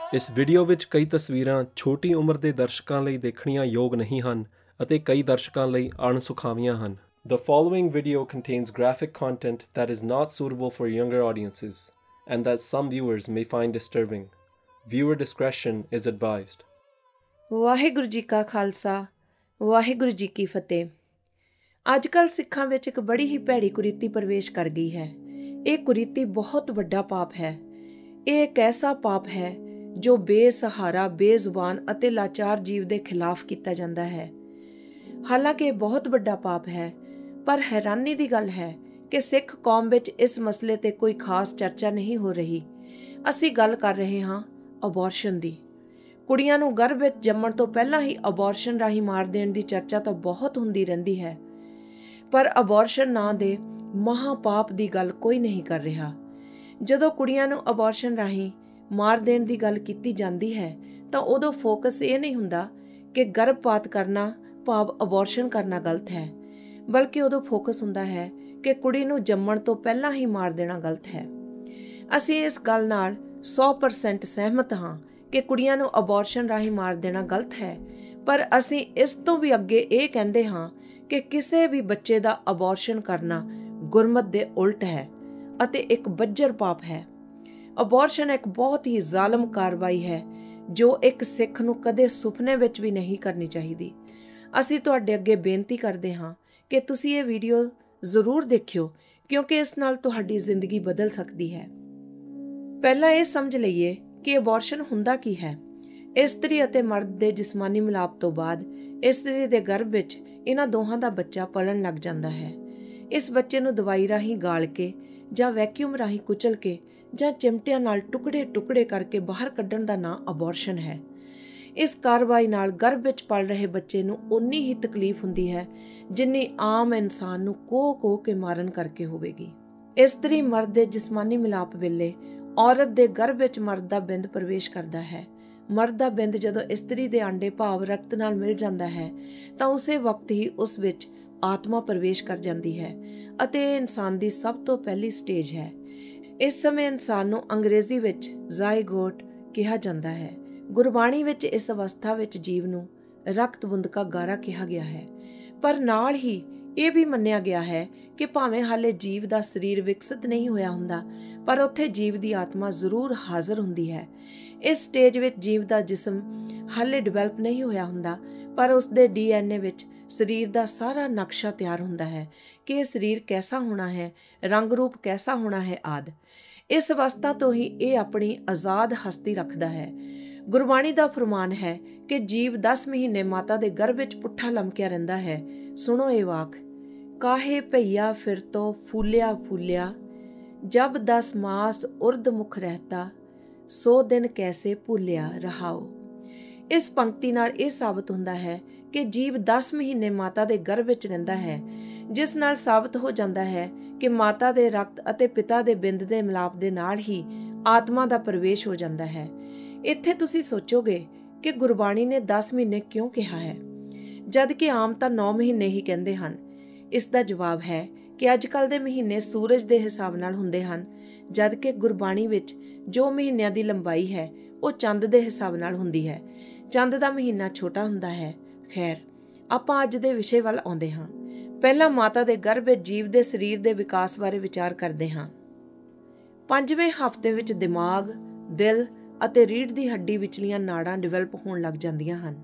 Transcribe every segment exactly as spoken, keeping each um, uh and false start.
ਇਸ ਵੀਡੀਓ ਵਿੱਚ ਕਈ ਤਸਵੀਰਾਂ ਛੋਟੀ ਉਮਰ ਦੇ ਦਰਸ਼ਕਾਂ ਲਈ ਦੇਖਣੀਆਂ ਯੋਗ ਨਹੀਂ ਹਨ ਅਤੇ ਕਈ ਦਰਸ਼ਕਾਂ ਲਈ ਅਣਸੁਖਾਵੀਆਂ ਹਨ। The following video contains graphic content that is not suitable for younger audiences and that some viewers may find disturbing. Viewer discretion is advised. Waheguru ji ਕਾ ਖਾਲਸਾ ਵਾਹਿਗੁਰੂ ਜੀ ਕੀ ਫਤਿਹ। ਅੱਜ ਕੱਲ੍ਹ ਸਿੱਖਾਂ ਵਿੱਚ ਇੱਕ ਬੜੀ ਹੀ ਭੈੜੀ ਕੁਰੀਤੀ ਪ੍ਰਵੇਸ਼ ਕਰ ਗਈ ਹੈ। ਇਹ ਕੁਰੀਤੀ ਬਹੁਤ ਵੱਡਾ ਪਾਪ ਹੈ। ਇਹ ਇੱਕ ਐਸਾ ਪਾਪ ਹੈ ਜੋ ਬੇਸਹਾਰਾ, ਬੇਜ਼ੁਬਾਨ ਅਤੇ ਲਾਚਾਰ ਜੀਵ ਦੇ ਖਿਲਾਫ ਕੀਤਾ ਜਾਂਦਾ ਹੈ। ਹਾਲਾਂਕਿ ਇਹ ਬਹੁਤ ਵੱਡਾ ਪਾਪ ਹੈ, ਪਰ ਹੈਰਾਨੀ ਦੀ ਗੱਲ ਹੈ ਕਿ ਸਿੱਖ ਕੌਮ ਵਿੱਚ ਇਸ ਮਸਲੇ ਤੇ ਕੋਈ ਖਾਸ ਚਰਚਾ ਨਹੀਂ ਹੋ ਰਹੀ। ਅਸੀਂ ਗੱਲ ਕਰ ਰਹੇ ਹਾਂ ਅਬੋਰਸ਼ਨ ਦੀ। ਕੁੜੀਆਂ ਨੂੰ ਗਰਭ ਵਿੱਚ ਜੰਮਣ ਤੋਂ ਪਹਿਲਾਂ ਹੀ ਅਬੋਰਸ਼ਨ ਰਾਹੀਂ ਮਾਰ ਦੇਣ ਦੀ ਚਰਚਾ ਤਾਂ ਬਹੁਤ ਹੁੰਦੀ ਰਹਿੰਦੀ ਹੈ, ਪਰ ਅਬੋਰਸ਼ਨ ਨਾਂ ਦੇ ਮਹਾਪਾਪ ਦੀ ਗੱਲ ਕੋਈ ਨਹੀਂ ਕਰ ਰਿਹਾ। ਜਦੋਂ ਕੁੜੀਆਂ ਨੂੰ ਅਬੋਰਸ਼ਨ ਰਾਹੀਂ ਮਾਰ ਦੇਣ ਦੀ ਗੱਲ ਕੀਤੀ ਜਾਂਦੀ ਹੈ ਤਾਂ ਉਦੋਂ ਫੋਕਸ ਇਹ ਨਹੀਂ ਹੁੰਦਾ ਕਿ ਗਰਭਪਾਤ ਕਰਨਾ ਭਾਵ ਅਬੋਰਸ਼ਨ ਕਰਨਾ ਗਲਤ ਹੈ, ਬਲਕਿ ਉਦੋਂ ਫੋਕਸ ਹੁੰਦਾ ਹੈ ਕਿ ਕੁੜੀ ਨੂੰ ਜੰਮਣ ਤੋਂ ਪਹਿਲਾਂ ਹੀ ਮਾਰ ਦੇਣਾ ਗਲਤ ਹੈ। ਅਸੀਂ ਇਸ ਗੱਲ ਨਾਲ ਸੌ ਪਰਸੈਂਟ ਸਹਿਮਤ ਹਾਂ ਕਿ ਕੁੜੀਆਂ ਨੂੰ ਅਬੋਰਸ਼ਨ ਰਾਹੀਂ ਮਾਰ ਦੇਣਾ ਗਲਤ ਹੈ, ਪਰ ਅਸੀਂ ਇਸ ਤੋਂ ਵੀ ਅੱਗੇ ਇਹ ਕਹਿੰਦੇ ਹਾਂ ਕਿ ਕਿਸੇ ਵੀ ਬੱਚੇ ਦਾ ਅਬੋਰਸ਼ਨ ਕਰਨਾ ਗੁਰਮਤ ਦੇ ਉਲਟ ਹੈ ਅਤੇ ਇੱਕ ਬੱਜਰ ਪਾਪ ਹੈ। ਅਬੋਰਸ਼ਨ ਇੱਕ ਬਹੁਤ ਹੀ ਜ਼ਾਲਮ ਕਾਰਵਾਈ ਹੈ ਜੋ ਇੱਕ ਸਿੱਖ ਨੂੰ ਕਦੇ ਸੁਪਨੇ ਵਿੱਚ ਵੀ ਨਹੀਂ ਕਰਨੀ ਚਾਹੀਦੀ। ਅਸੀਂ ਤੁਹਾਡੇ ਅੱਗੇ ਬੇਨਤੀ ਕਰਦੇ ਹਾਂ ਕਿ ਤੁਸੀਂ ਇਹ ਵੀਡੀਓ ਜ਼ਰੂਰ ਦੇਖਿਓ, ਕਿਉਂਕਿ ਇਸ ਨਾਲ ਤੁਹਾਡੀ ਜ਼ਿੰਦਗੀ ਬਦਲ ਸਕਦੀ ਹੈ। ਪਹਿਲਾਂ ਇਹ ਸਮਝ ਲਈਏ ਕਿ ਅਬੋਰਸ਼ਨ ਹੁੰਦਾ ਕੀ ਹੈ। ਇਸਤਰੀ ਅਤੇ ਮਰਦ ਦੇ ਜਿਸਮਾਨੀ ਮਿਲਾਪ ਤੋਂ ਬਾਅਦ ਇਸਤਰੀ ਦੇ ਗਰਭ ਵਿੱਚ ਇਹਨਾਂ ਦੋਹਾਂ ਦਾ ਬੱਚਾ ਪਲਣ ਲੱਗ ਜਾਂਦਾ ਹੈ। ਇਸ ਬੱਚੇ ਨੂੰ ਦਵਾਈ ਰਾਹੀਂ ਗਾਲ ਕੇ ਜਾਂ ਵੈਕਿਊਮ ਰਾਹੀਂ ਕੁਚਲ ਕੇ ਜਾਂ ਚਿਮਟਿਆਂ ਨਾਲ ਟੁਕੜੇ ਟੁਕੜੇ ਕਰਕੇ ਬਾਹਰ ਕੱਢਣ ਦਾ ਨਾਂ ਅਬੋਰਸ਼ਨ ਹੈ। ਇਸ ਕਾਰਵਾਈ ਨਾਲ ਗਰਭ ਵਿੱਚ ਪਲ ਰਹੇ ਬੱਚੇ ਨੂੰ ਉਨੀ ਹੀ ਤਕਲੀਫ ਹੁੰਦੀ ਹੈ ਜਿੰਨੀ ਆਮ ਇਨਸਾਨ ਨੂੰ ਕੋਹ ਕੋਹ ਕੇ ਮਾਰਨ ਕਰਕੇ ਹੋਵੇਗੀ। ਇਸਤਰੀ ਮਰਦ ਦੇ ਜਿਸਮਾਨੀ ਮਿਲਾਪ ਵੇਲੇ ਔਰਤ ਦੇ ਗਰਭ ਵਿੱਚ ਮਰਦ ਦਾ ਬਿੰਦ ਪ੍ਰਵੇਸ਼ ਕਰਦਾ ਹੈ। ਮਰਦ ਦਾ ਬਿੰਦ ਜਦੋਂ ਇਸਤਰੀ ਦੇ ਆਂਡੇ ਭਾਵ ਰਕਤ ਨਾਲ ਮਿਲ ਜਾਂਦਾ ਹੈ ਤਾਂ ਉਸੇ ਵਕਤ ਹੀ ਉਸ ਵਿੱਚ ਆਤਮਾ ਪ੍ਰਵੇਸ਼ ਕਰ ਜਾਂਦੀ ਹੈ ਅਤੇ ਇਹ ਇਨਸਾਨ ਦੀ ਸਭ ਤੋਂ ਪਹਿਲੀ ਸਟੇਜ ਹੈ। ਇਸ ਸਮੇਂ ਇਨਸਾਨ ਨੂੰ ਅੰਗਰੇਜ਼ੀ ਵਿੱਚ ਜ਼ਾਇਗੋਟ ਕਿਹਾ ਜਾਂਦਾ ਹੈ। ਗੁਰਬਾਣੀ ਵਿੱਚ ਇਸ ਅਵਸਥਾ ਵਿੱਚ ਜੀਵ ਨੂੰ ਰਕਤ ਬੁੰਦਕਾ ਗਾਰਾ ਕਿਹਾ ਗਿਆ ਹੈ, ਪਰ ਨਾਲ ਹੀ ਇਹ ਵੀ ਮੰਨਿਆ ਗਿਆ ਹੈ ਕਿ ਭਾਵੇਂ ਹਾਲੇ ਜੀਵ ਦਾ ਸਰੀਰ ਵਿਕਸਿਤ ਨਹੀਂ ਹੋਇਆ ਹੁੰਦਾ, ਪਰ ਉੱਥੇ ਜੀਵ ਦੀ ਆਤਮਾ ਜ਼ਰੂਰ ਹਾਜ਼ਰ ਹੁੰਦੀ ਹੈ। ਇਸ ਸਟੇਜ ਵਿੱਚ ਜੀਵ ਦਾ ਜਿਸਮ ਹਾਲੇ ਡਿਵੈਲਪ ਨਹੀਂ ਹੋਇਆ ਹੁੰਦਾ, ਪਰ ਉਸ ਦੇ ਡੀ ਐਨ ਏ ਵਿੱਚ ਸਰੀਰ ਦਾ ਸਾਰਾ ਨਕਸ਼ਾ ਤਿਆਰ ਹੁੰਦਾ ਹੈ ਕਿ ਇਹ ਸਰੀਰ ਕੈਸਾ ਹੋਣਾ ਹੈ, ਰੰਗ ਰੂਪ ਕੈਸਾ ਹੋਣਾ ਹੈ ਆਦਿ। ਇਸ ਅਵਸਥਾ ਤੋਂ ਹੀ ਇਹ ਆਪਣੀ ਆਜ਼ਾਦ ਹਸਤੀ ਰੱਖਦਾ ਹੈ। ਗੁਰਬਾਣੀ ਦਾ ਫਰਮਾਨ ਹੈ ਕਿ ਜੀਵ ਦਸ ਮਹੀਨੇ ਮਾਤਾ ਦੇ ਗਰਭ ਵਿੱਚ ਪੁੱਠਾ ਲਮਕਿਆ ਰਹਿੰਦਾ ਹੈ। ਸੁਣੋ ਇਹ ਵਾਕ, ਕਾਹੇ ਭਈਆ ਫਿਰ ਤੋਂ ਫੂਲਿਆ ਫੂਲਿਆ, ਜਬ ਦਸ ਮਾਸ ਉਰਦ ਮੁਖ ਰਹਿਤਾ, ਸੋ ਦਿਨ ਕੈਸੇ ਭੁੱਲਿਆ ਰਹਾਓ। ਇਸ ਪੰਕਤੀ ਨਾਲ ਇਹ ਸਾਬਤ ਹੁੰਦਾ ਹੈ ਕਿ ਜੀਵ ਦਸ ਮਹੀਨੇ ਮਾਤਾ ਦੇ ਗਰਭ ਵਿੱਚ ਰਹਿੰਦਾ ਹੈ, ਜਿਸ ਨਾਲ ਸਾਬਤ ਹੋ ਜਾਂਦਾ ਹੈ ਕਿ ਮਾਤਾ ਦੇ ਰਕਤ ਅਤੇ ਪਿਤਾ ਦੇ ਬਿੰਦ ਦੇ ਮਿਲਾਪ ਦੇ ਨਾਲ ਹੀ ਆਤਮਾ ਦਾ ਪ੍ਰਵੇਸ਼ ਹੋ ਜਾਂਦਾ ਹੈ। ਇੱਥੇ ਤੁਸੀਂ ਸੋਚੋਗੇ ਕਿ ਗੁਰਬਾਣੀ ਨੇ ਦਸ ਮਹੀਨੇ ਕਿਉਂ ਕਿਹਾ ਹੈ, ਜਦ ਕਿ ਆਮ ਤਾਂ ਨੌ ਮਹੀਨੇ ਹੀ ਕਹਿੰਦੇ ਹਨ। ਇਸ ਦਾ ਜਵਾਬ ਹੈ ਕਿ ਅੱਜ ਕੱਲ੍ਹ ਦੇ ਮਹੀਨੇ ਸੂਰਜ ਦੇ ਹਿਸਾਬ ਨਾਲ ਹੁੰਦੇ ਹਨ, ਜਦ ਕਿ ਗੁਰਬਾਣੀ ਵਿੱਚ ਜੋ ਮਹੀਨਿਆਂ ਦੀ ਲੰਬਾਈ ਹੈ ਉਹ ਚੰਦ ਦੇ ਹਿਸਾਬ ਨਾਲ ਹੁੰਦੀ ਹੈ। ਚੰਦ ਦਾ ਮਹੀਨਾ ਛੋਟਾ ਹੁੰਦਾ ਹੈ। ਖੈਰ, ਆਪਾਂ ਅੱਜ ਦੇ ਵਿਸ਼ੇ ਵੱਲ ਆਉਂਦੇ ਹਾਂ। ਪਹਿਲਾਂ ਮਾਤਾ ਦੇ ਗਰਭ ਵਿੱਚ ਜੀਵ ਦੇ ਸਰੀਰ ਦੇ ਵਿਕਾਸ ਬਾਰੇ ਵਿਚਾਰ ਕਰਦੇ ਹਾਂ। ਪੰਜਵੇਂ ਹਫ਼ਤੇ ਵਿੱਚ ਦਿਮਾਗ, ਦਿਲ ਅਤੇ ਰੀੜ੍ਹ ਦੀ ਹੱਡੀ ਵਿਚਲੀਆਂ ਨਾੜਾਂ ਡਿਵੈਲਪ ਹੋਣ ਲੱਗ ਜਾਂਦੀਆਂ ਹਨ।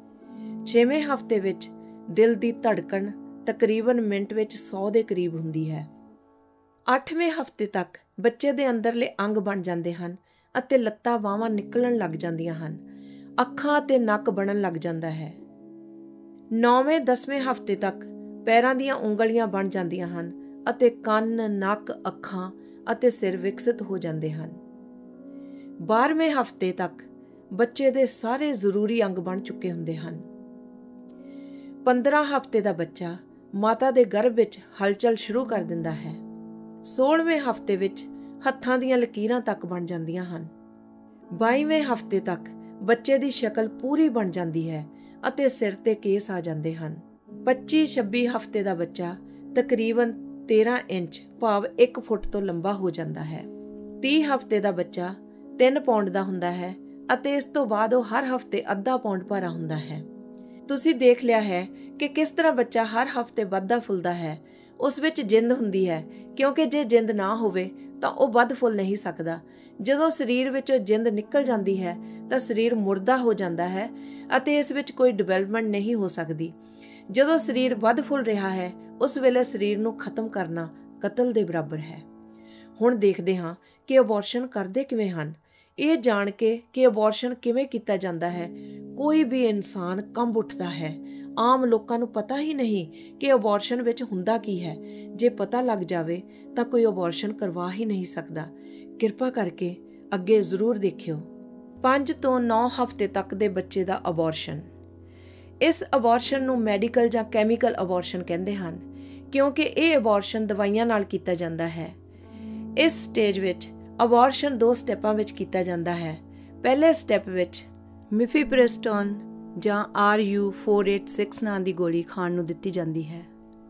ਛੇਵੇਂ ਹਫ਼ਤੇ ਵਿੱਚ ਦਿਲ ਦੀ ਧੜਕਣ ਤਕਰੀਬਨ ਮਿੰਟ ਵਿੱਚ ਸੌ ਦੇ ਕਰੀਬ ਹੁੰਦੀ ਹੈ। ਅੱਠਵੇਂ ਹਫ਼ਤੇ ਤੱਕ ਬੱਚੇ ਦੇ ਅੰਦਰਲੇ ਅੰਗ ਬਣ ਜਾਂਦੇ ਹਨ ਅਤੇ ਲੱਤਾਂ ਬਾਹਾਂ ਨਿਕਲਣ ਲੱਗ ਜਾਂਦੀਆਂ ਹਨ। ਅੱਖਾਂ ਅਤੇ ਨੱਕ ਬਣਨ ਲੱਗ ਜਾਂਦਾ ਹੈ। ਨੌਵੇਂ ਦਸਵੇਂ ਹਫ਼ਤੇ ਤੱਕ ਪੈਰਾਂ ਦੀਆਂ ਉਂਗਲੀਆਂ ਬਣ ਜਾਂਦੀਆਂ ਹਨ ਅਤੇ ਕੰਨ, ਨੱਕ, ਅੱਖਾਂ ਅਤੇ ਸਿਰ ਵਿਕਸਿਤ ਹੋ ਜਾਂਦੇ ਹਨ। ਬਾਰ੍ਹਵੇਂ ਹਫ਼ਤੇ ਤੱਕ ਬੱਚੇ ਦੇ ਸਾਰੇ ਜ਼ਰੂਰੀ ਅੰਗ ਬਣ ਚੁੱਕੇ ਹੁੰਦੇ ਹਨ। ਪੰਦਰਾਂ ਹਫ਼ਤੇ ਦਾ ਬੱਚਾ ਮਾਤਾ ਦੇ ਗਰਭ ਵਿੱਚ ਹਲਚਲ ਸ਼ੁਰੂ ਕਰ ਦਿੰਦਾ ਹੈ। ਸੋਲ੍ਹਵੇਂ ਹਫ਼ਤੇ ਵਿੱਚ ਹੱਥਾਂ ਦੀਆਂ ਲਕੀਰਾਂ ਤੱਕ ਬਣ ਜਾਂਦੀਆਂ ਹਨ। ਬਾਈਵੇਂ ਹਫ਼ਤੇ ਤੱਕ ਬੱਚੇ ਦੀ ਸ਼ਕਲ ਪੂਰੀ ਬਣ ਜਾਂਦੀ ਹੈ ਅਤੇ ਸਿਰ ਤੇ ਕੇਸ ਆ ਜਾਂਦੇ ਹਨ। ਪੱਚੀ ਛੱਬੀ ਹਫ਼ਤੇ ਦਾ ਬੱਚਾ ਤਕਰੀਬਨ ਤੇਰਾਂ ਇੰਚ ਭਾਵ ਇੱਕ ਫੁੱਟ ਤੋਂ ਲੰਬਾ ਹੋ ਜਾਂਦਾ ਹੈ। ਤੀਹ ਹਫ਼ਤੇ ਦਾ ਬੱਚਾ ਤਿੰਨ ਪੌਂਡ ਦਾ ਹੁੰਦਾ ਹੈ ਅਤੇ ਇਸ ਤੋਂ ਬਾਅਦ ਉਹ ਹਰ ਹਫ਼ਤੇ ਅੱਧਾ ਪੌਂਡ ਭਾਰਾ ਹੁੰਦਾ ਹੈ। ਤੁਸੀਂ ਦੇਖ ਲਿਆ ਹੈ ਕਿ ਕਿਸ ਤਰ੍ਹਾਂ ਬੱਚਾ ਹਰ ਹਫ਼ਤੇ ਵੱਧਦਾ ਫੁੱਲਦਾ ਹੈ। ਉਸ ਵਿੱਚ ਜਿੰਦ ਹੁੰਦੀ ਹੈ, ਕਿਉਂਕਿ ਜੇ ਜਿੰਦ ਨਾ ਹੋਵੇ ਤਾਂ ਉਹ ਵੱਧ ਫੁੱਲ ਨਹੀਂ ਸਕਦਾ। ਜਦੋਂ ਸਰੀਰ ਵਿੱਚੋਂ ਜਿੰਦ ਨਿਕਲ ਜਾਂਦੀ ਹੈ ਤਾਂ ਸਰੀਰ ਮੁਰਦਾ ਹੋ ਜਾਂਦਾ ਹੈ ਅਤੇ ਇਸ ਵਿੱਚ ਕੋਈ ਡਿਵੈਲਪਮੈਂਟ ਨਹੀਂ ਹੋ ਸਕਦੀ। ਜਦੋਂ ਸਰੀਰ ਵੱਧ ਫੁੱਲ ਰਿਹਾ ਹੈ, ਉਸ ਵੇਲੇ ਸਰੀਰ ਨੂੰ ਖਤਮ ਕਰਨਾ ਕਤਲ ਦੇ ਬਰਾਬਰ ਹੈ। ਹੁਣ ਦੇਖਦੇ ਹਾਂ ਕਿ ਅਬੋਰਸ਼ਨ ਕਰਦੇ ਕਿਵੇਂ ਹਨ। ਇਹ ਜਾਣ ਕੇ ਕਿ ਅਬੋਰਸ਼ਨ ਕਿਵੇਂ ਕੀਤਾ ਜਾਂਦਾ ਹੈ, ਕੋਈ ਵੀ ਇਨਸਾਨ ਕੰਬ ਉੱਠਦਾ ਹੈ। ਆਮ ਲੋਕਾਂ ਨੂੰ ਪਤਾ ਹੀ ਨਹੀਂ ਕਿ ਅਬੋਰਸ਼ਨ ਵਿੱਚ ਹੁੰਦਾ ਕੀ ਹੈ। ਜੇ ਪਤਾ ਲੱਗ ਜਾਵੇ ਤਾਂ ਕੋਈ ਅਬੋਰਸ਼ਨ ਕਰਵਾ ਹੀ ਨਹੀਂ ਸਕਦਾ। ਕਿਰਪਾ ਕਰਕੇ ਅੱਗੇ ਜ਼ਰੂਰ ਦੇਖਿਓ। ਪੰਜ ਤੋਂ ਨੌ ਹਫ਼ਤੇ ਤੱਕ ਦੇ ਬੱਚੇ ਦਾ ਅਬੋਰਸ਼ਨ। ਇਸ ਅਬੋਰਸ਼ਨ ਨੂੰ ਮੈਡੀਕਲ ਜਾਂ ਕੈਮੀਕਲ ਅਬੋਰਸ਼ਨ ਕਹਿੰਦੇ ਹਨ, ਕਿਉਂਕਿ ਇਹ ਅਬੋਰਸ਼ਨ ਦਵਾਈਆਂ ਨਾਲ ਕੀਤਾ ਜਾਂਦਾ ਹੈ। ਇਸ ਸਟੇਜ ਵਿੱਚ ਅਬੋਰਸ਼ਨ ਦੋ ਸਟੈਪਾਂ ਵਿੱਚ ਕੀਤਾ ਜਾਂਦਾ ਹੈ। ਪਹਿਲੇ ਸਟੈਪ ਵਿੱਚ ਮਿਫੀਪ੍ਰਿਸਟੋਨ ਜਾਂ ਆਰ ਯੂ ਚਾਰ ਸੌ ਛਿਆਸੀ ਨਾਂ ਦੀ ਗੋਲੀ ਖਾਣ ਨੂੰ ਦਿੱਤੀ ਜਾਂਦੀ ਹੈ।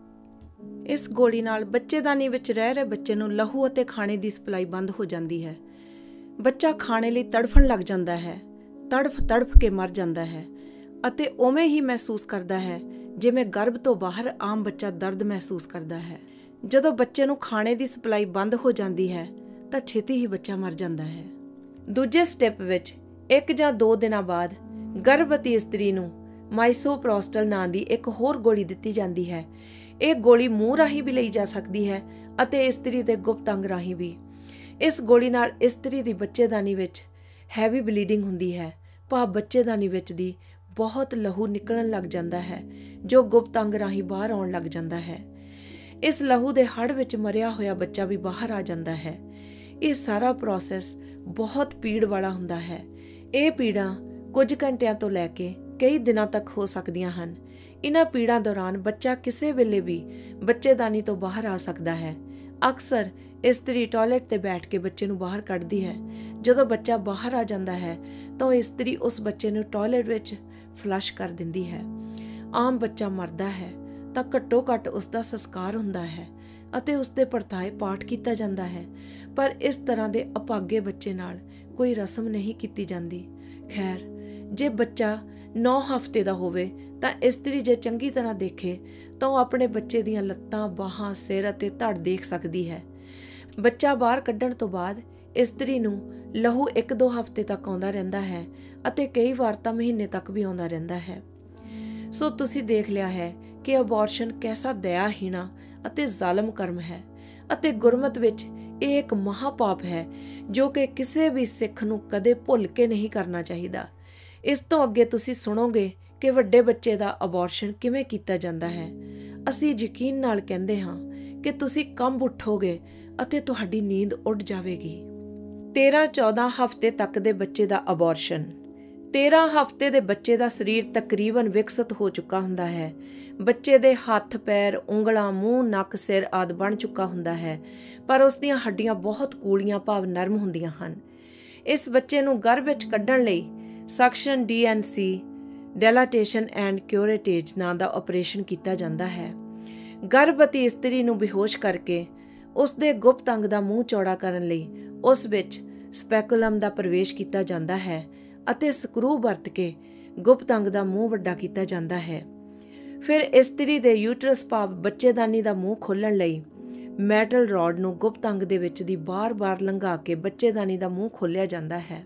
ਇਸ ਗੋਲੀ ਨਾਲ ਬੱਚੇਦਾਨੀ ਵਿੱਚ ਰਹਿ ਰਹੇ ਬੱਚੇ ਨੂੰ ਲਹੂ ਅਤੇ ਖਾਣੇ ਦੀ ਸਪਲਾਈ ਬੰਦ ਹੋ ਜਾਂਦੀ ਹੈ। ਬੱਚਾ ਖਾਣੇ ਲਈ ਤੜਫਣ ਲੱਗ ਜਾਂਦਾ ਹੈ, ਤੜਫ ਤੜਫ ਕੇ ਮਰ ਜਾਂਦਾ ਹੈ ਅਤੇ ਉਵੇਂ ਹੀ ਮਹਿਸੂਸ ਕਰਦਾ ਹੈ ਜਿਵੇਂ ਗਰਭ ਤੋਂ ਬਾਹਰ ਆਮ ਬੱਚਾ ਦਰਦ ਮਹਿਸੂਸ ਕਰਦਾ ਹੈ। ਜਦੋਂ ਬੱਚੇ ਨੂੰ ਖਾਣੇ ਦੀ ਸਪਲਾਈ ਬੰਦ ਹੋ ਜਾਂਦੀ ਹੈ ਤਾਂ ਛੇਤੀ ਹੀ ਬੱਚਾ ਮਰ ਜਾਂਦਾ ਹੈ। ਦੂਜੇ ਸਟੈਪ ਵਿੱਚ ਇੱਕ ਜਾਂ ਦੋ ਦਿਨਾਂ ਬਾਅਦ ਗਰਭਵਤੀ ਇਸਤਰੀ ਨੂੰ ਮਾਈਸੋਪ੍ਰੋਸਟਲ ਨਾਂ ਦੀ ਇੱਕ ਹੋਰ ਗੋਲੀ ਦਿੱਤੀ ਜਾਂਦੀ ਹੈ। ਇਹ ਗੋਲੀ ਮੂੰਹ ਰਾਹੀਂ ਵੀ ਲਈ ਜਾ ਸਕਦੀ ਹੈ ਅਤੇ ਇਸਤਰੀ ਦੇ ਗੁਪਤ ਅੰਗ ਰਾਹੀਂ ਵੀ। ਇਸ ਗੋਲੀ ਨਾਲ ਇਸਤਰੀ ਦੀ ਬੱਚੇਦਾਨੀ ਵਿੱਚ ਹੈਵੀ ਬਲੀਡਿੰਗ ਹੁੰਦੀ ਹੈ, ਭਾਵ ਬੱਚੇਦਾਨੀ ਵਿੱਚ ਦੀ ਬਹੁਤ ਲਹੂ ਨਿਕਲਣ ਲੱਗ ਜਾਂਦਾ ਹੈ ਜੋ ਗੁਪਤ ਅੰਗ ਰਾਹੀਂ ਬਾਹਰ ਆਉਣ ਲੱਗ ਜਾਂਦਾ ਹੈ। ਇਸ ਲਹੂ ਦੇ ਹੜ੍ਹ ਵਿੱਚ ਮਰਿਆ ਹੋਇਆ ਬੱਚਾ ਵੀ ਬਾਹਰ ਆ ਜਾਂਦਾ ਹੈ। ਇਹ ਸਾਰਾ ਪ੍ਰੋਸੈਸ ਬਹੁਤ ਪੀੜ ਵਾਲਾ ਹੁੰਦਾ ਹੈ। ਇਹ ਪੀੜਾਂ ਕੁਝ ਘੰਟਿਆਂ ਤੋਂ ਲੈ ਕੇ ਕਈ ਦਿਨਾਂ ਤੱਕ ਹੋ ਸਕਦੀਆਂ ਹਨ। ਇਹਨਾਂ ਪੀੜਾਂ ਦੌਰਾਨ ਬੱਚਾ ਕਿਸੇ ਵੇਲੇ ਵੀ ਬੱਚੇਦਾਨੀ ਤੋਂ ਬਾਹਰ ਆ ਸਕਦਾ ਹੈ। ਅਕਸਰ ਇਸਤਰੀ ਟਾਇਲਟ ਤੇ ਬੈਠ ਕੇ ਬੱਚੇ ਨੂੰ ਬਾਹਰ ਕੱਢਦੀ ਹੈ। ਜਦੋਂ ਬੱਚਾ ਬਾਹਰ ਆ ਜਾਂਦਾ ਹੈ ਤਾਂ ਇਸਤਰੀ ਉਸ ਬੱਚੇ ਨੂੰ ਟਾਇਲਟ ਵਿੱਚ ਫਲਸ਼ ਕਰ ਦਿੰਦੀ ਹੈ। ਆਮ ਬੱਚਾ ਮਰਦਾ ਹੈ ਤਾਂ ਘੱਟੋ ਘੱਟ ਉਸ ਦਾ ਸੰਸਕਾਰ ਹੁੰਦਾ ਹੈ ਅਤੇ ਉਸ ਦੇ ਪਰਤਾਏ ਪਾਠ ਕੀਤਾ ਜਾਂਦਾ ਹੈ, ਪਰ ਇਸ ਤਰ੍ਹਾਂ ਦੇ ਅਭਾਗੇ ਬੱਚੇ ਨਾਲ ਕੋਈ ਰਸਮ ਨਹੀਂ ਕੀਤੀ ਜਾਂਦੀ। ਖੈਰ, ਜੇ ਬੱਚਾ ਨੌ ਹਫ਼ਤੇ ਦਾ ਹੋਵੇ ਤਾਂ ਇਸਤਰੀ ਜੇ ਚੰਗੀ ਤਰ੍ਹਾਂ ਦੇਖੇ ਤਾਂ ਉਹ ਆਪਣੇ ਬੱਚੇ ਦੀਆਂ ਲੱਤਾਂ, ਬਾਹਾਂ, ਸਿਰ ਅਤੇ ਧੜ ਦੇਖ ਸਕਦੀ ਹੈ। ਬੱਚਾ ਬਾਹਰ ਕੱਢਣ ਤੋਂ ਬਾਅਦ ਇਸਤਰੀ ਨੂੰ ਲਹੂ ਇੱਕ ਦੋ ਹਫ਼ਤੇ ਤੱਕ ਆਉਂਦਾ ਰਹਿੰਦਾ ਹੈ ਅਤੇ ਕਈ ਵਾਰ ਤਾਂ ਮਹੀਨੇ ਤੱਕ ਵੀ ਆਉਂਦਾ ਰਹਿੰਦਾ ਹੈ। ਸੋ ਤੁਸੀਂ ਦੇਖ ਲਿਆ ਹੈ ਕਿ ਅਬੋਰਸ਼ਨ ਕੈਸਾ ਦਇਆਹੀਣਾ ਅਤੇ ਜ਼ਾਲਮ ਕਰਮ ਹੈ ਅਤੇ ਗੁਰਮਤ ਵਿੱਚ ਇਹ ਇੱਕ ਮਹਾਪਾਪ ਹੈ ਜੋ ਕਿ ਕਿਸੇ ਵੀ ਸਿੱਖ ਨੂੰ ਕਦੇ ਭੁੱਲ ਕੇ ਨਹੀਂ ਕਰਨਾ ਚਾਹੀਦਾ। ਇਸ ਤੋਂ ਅੱਗੇ ਤੁਸੀਂ ਸੁਣੋਗੇ ਕਿ ਵੱਡੇ ਬੱਚੇ ਦਾ ਅਬੋਰਸ਼ਨ ਕਿਵੇਂ ਕੀਤਾ ਜਾਂਦਾ ਹੈ। ਅਸੀਂ ਯਕੀਨ ਨਾਲ ਕਹਿੰਦੇ ਹਾਂ ਕਿ ਤੁਸੀਂ ਕੰਬ ਉੱਠੋਗੇ ਅਤੇ ਤੁਹਾਡੀ ਨੀਂਦ ਉੱਡ ਜਾਵੇਗੀ। ਤੇਰਾਂ ਚੌਦਾਂ ਹਫ਼ਤੇ ਤੱਕ ਦੇ ਬੱਚੇ ਦਾ ਅਬੋਰਸ਼ਨ। ਤੇਰਾਂ ਹਫ਼ਤੇ ਦੇ ਬੱਚੇ ਦਾ ਸਰੀਰ ਤਕਰੀਬਨ ਵਿਕਸਿਤ ਹੋ ਚੁੱਕਾ ਹੁੰਦਾ ਹੈ। ਬੱਚੇ ਦੇ ਹੱਥ, ਪੈਰ, ਉਂਗਲਾਂ, ਮੂੰਹ, ਨੱਕ, ਸਿਰ ਆਦਿ ਬਣ ਚੁੱਕਾ ਹੁੰਦਾ ਹੈ, ਪਰ ਉਸ ਦੀਆਂ ਹੱਡੀਆਂ ਬਹੁਤ ਕੂਲੀਆਂ ਭਾਵ ਨਰਮ ਹੁੰਦੀਆਂ ਹਨ। ਇਸ ਬੱਚੇ ਨੂੰ ਗਰਭ ਵਿੱਚ ਕੱਢਣ ਲਈ suction D N C dilatation and curettage ਨਾਂ ਦਾ ਆਪਰੇਸ਼ਨ ਕੀਤਾ ਜਾਂਦਾ ਹੈ। ਗਰਭਵਤੀ ਇਸਤਰੀ ਨੂੰ ਬੇਹੋਸ਼ ਕਰਕੇ ਉਸ ਦੇ ਗੁਪਤ ਅੰਗ ਦਾ ਮੂੰਹ ਚੌੜਾ ਕਰਨ ਲਈ ਉਸ ਵਿੱਚ ਸਪੈਕੂਲਮ ਦਾ ਪ੍ਰਵੇਸ਼ ਕੀਤਾ ਜਾਂਦਾ ਹੈ ਅਤੇ ਸਕਰੂ ਵਰਤ ਕੇ ਗੁਪਤ ਅੰਗ ਦਾ ਮੂੰਹ ਵੱਡਾ ਕੀਤਾ ਜਾਂਦਾ ਹੈ। ਫਿਰ ਇਸਤਰੀ ਦੇ ਯੂਟਰਸ ਭਾਵ ਬੱਚੇਦਾਨੀ ਦਾ ਮੂੰਹ ਖੋਲ੍ਹਣ ਲਈ ਮੈਟਲ ਰੋਡ ਨੂੰ ਗੁਪਤ ਅੰਗ ਦੇ ਵਿੱਚ ਦੀ ਬਾਰ-ਬਾਰ ਲੰਘਾ ਕੇ ਬੱਚੇਦਾਨੀ ਦਾ ਮੂੰਹ ਖੋਲ੍ਹਿਆ ਜਾਂਦਾ ਹੈ।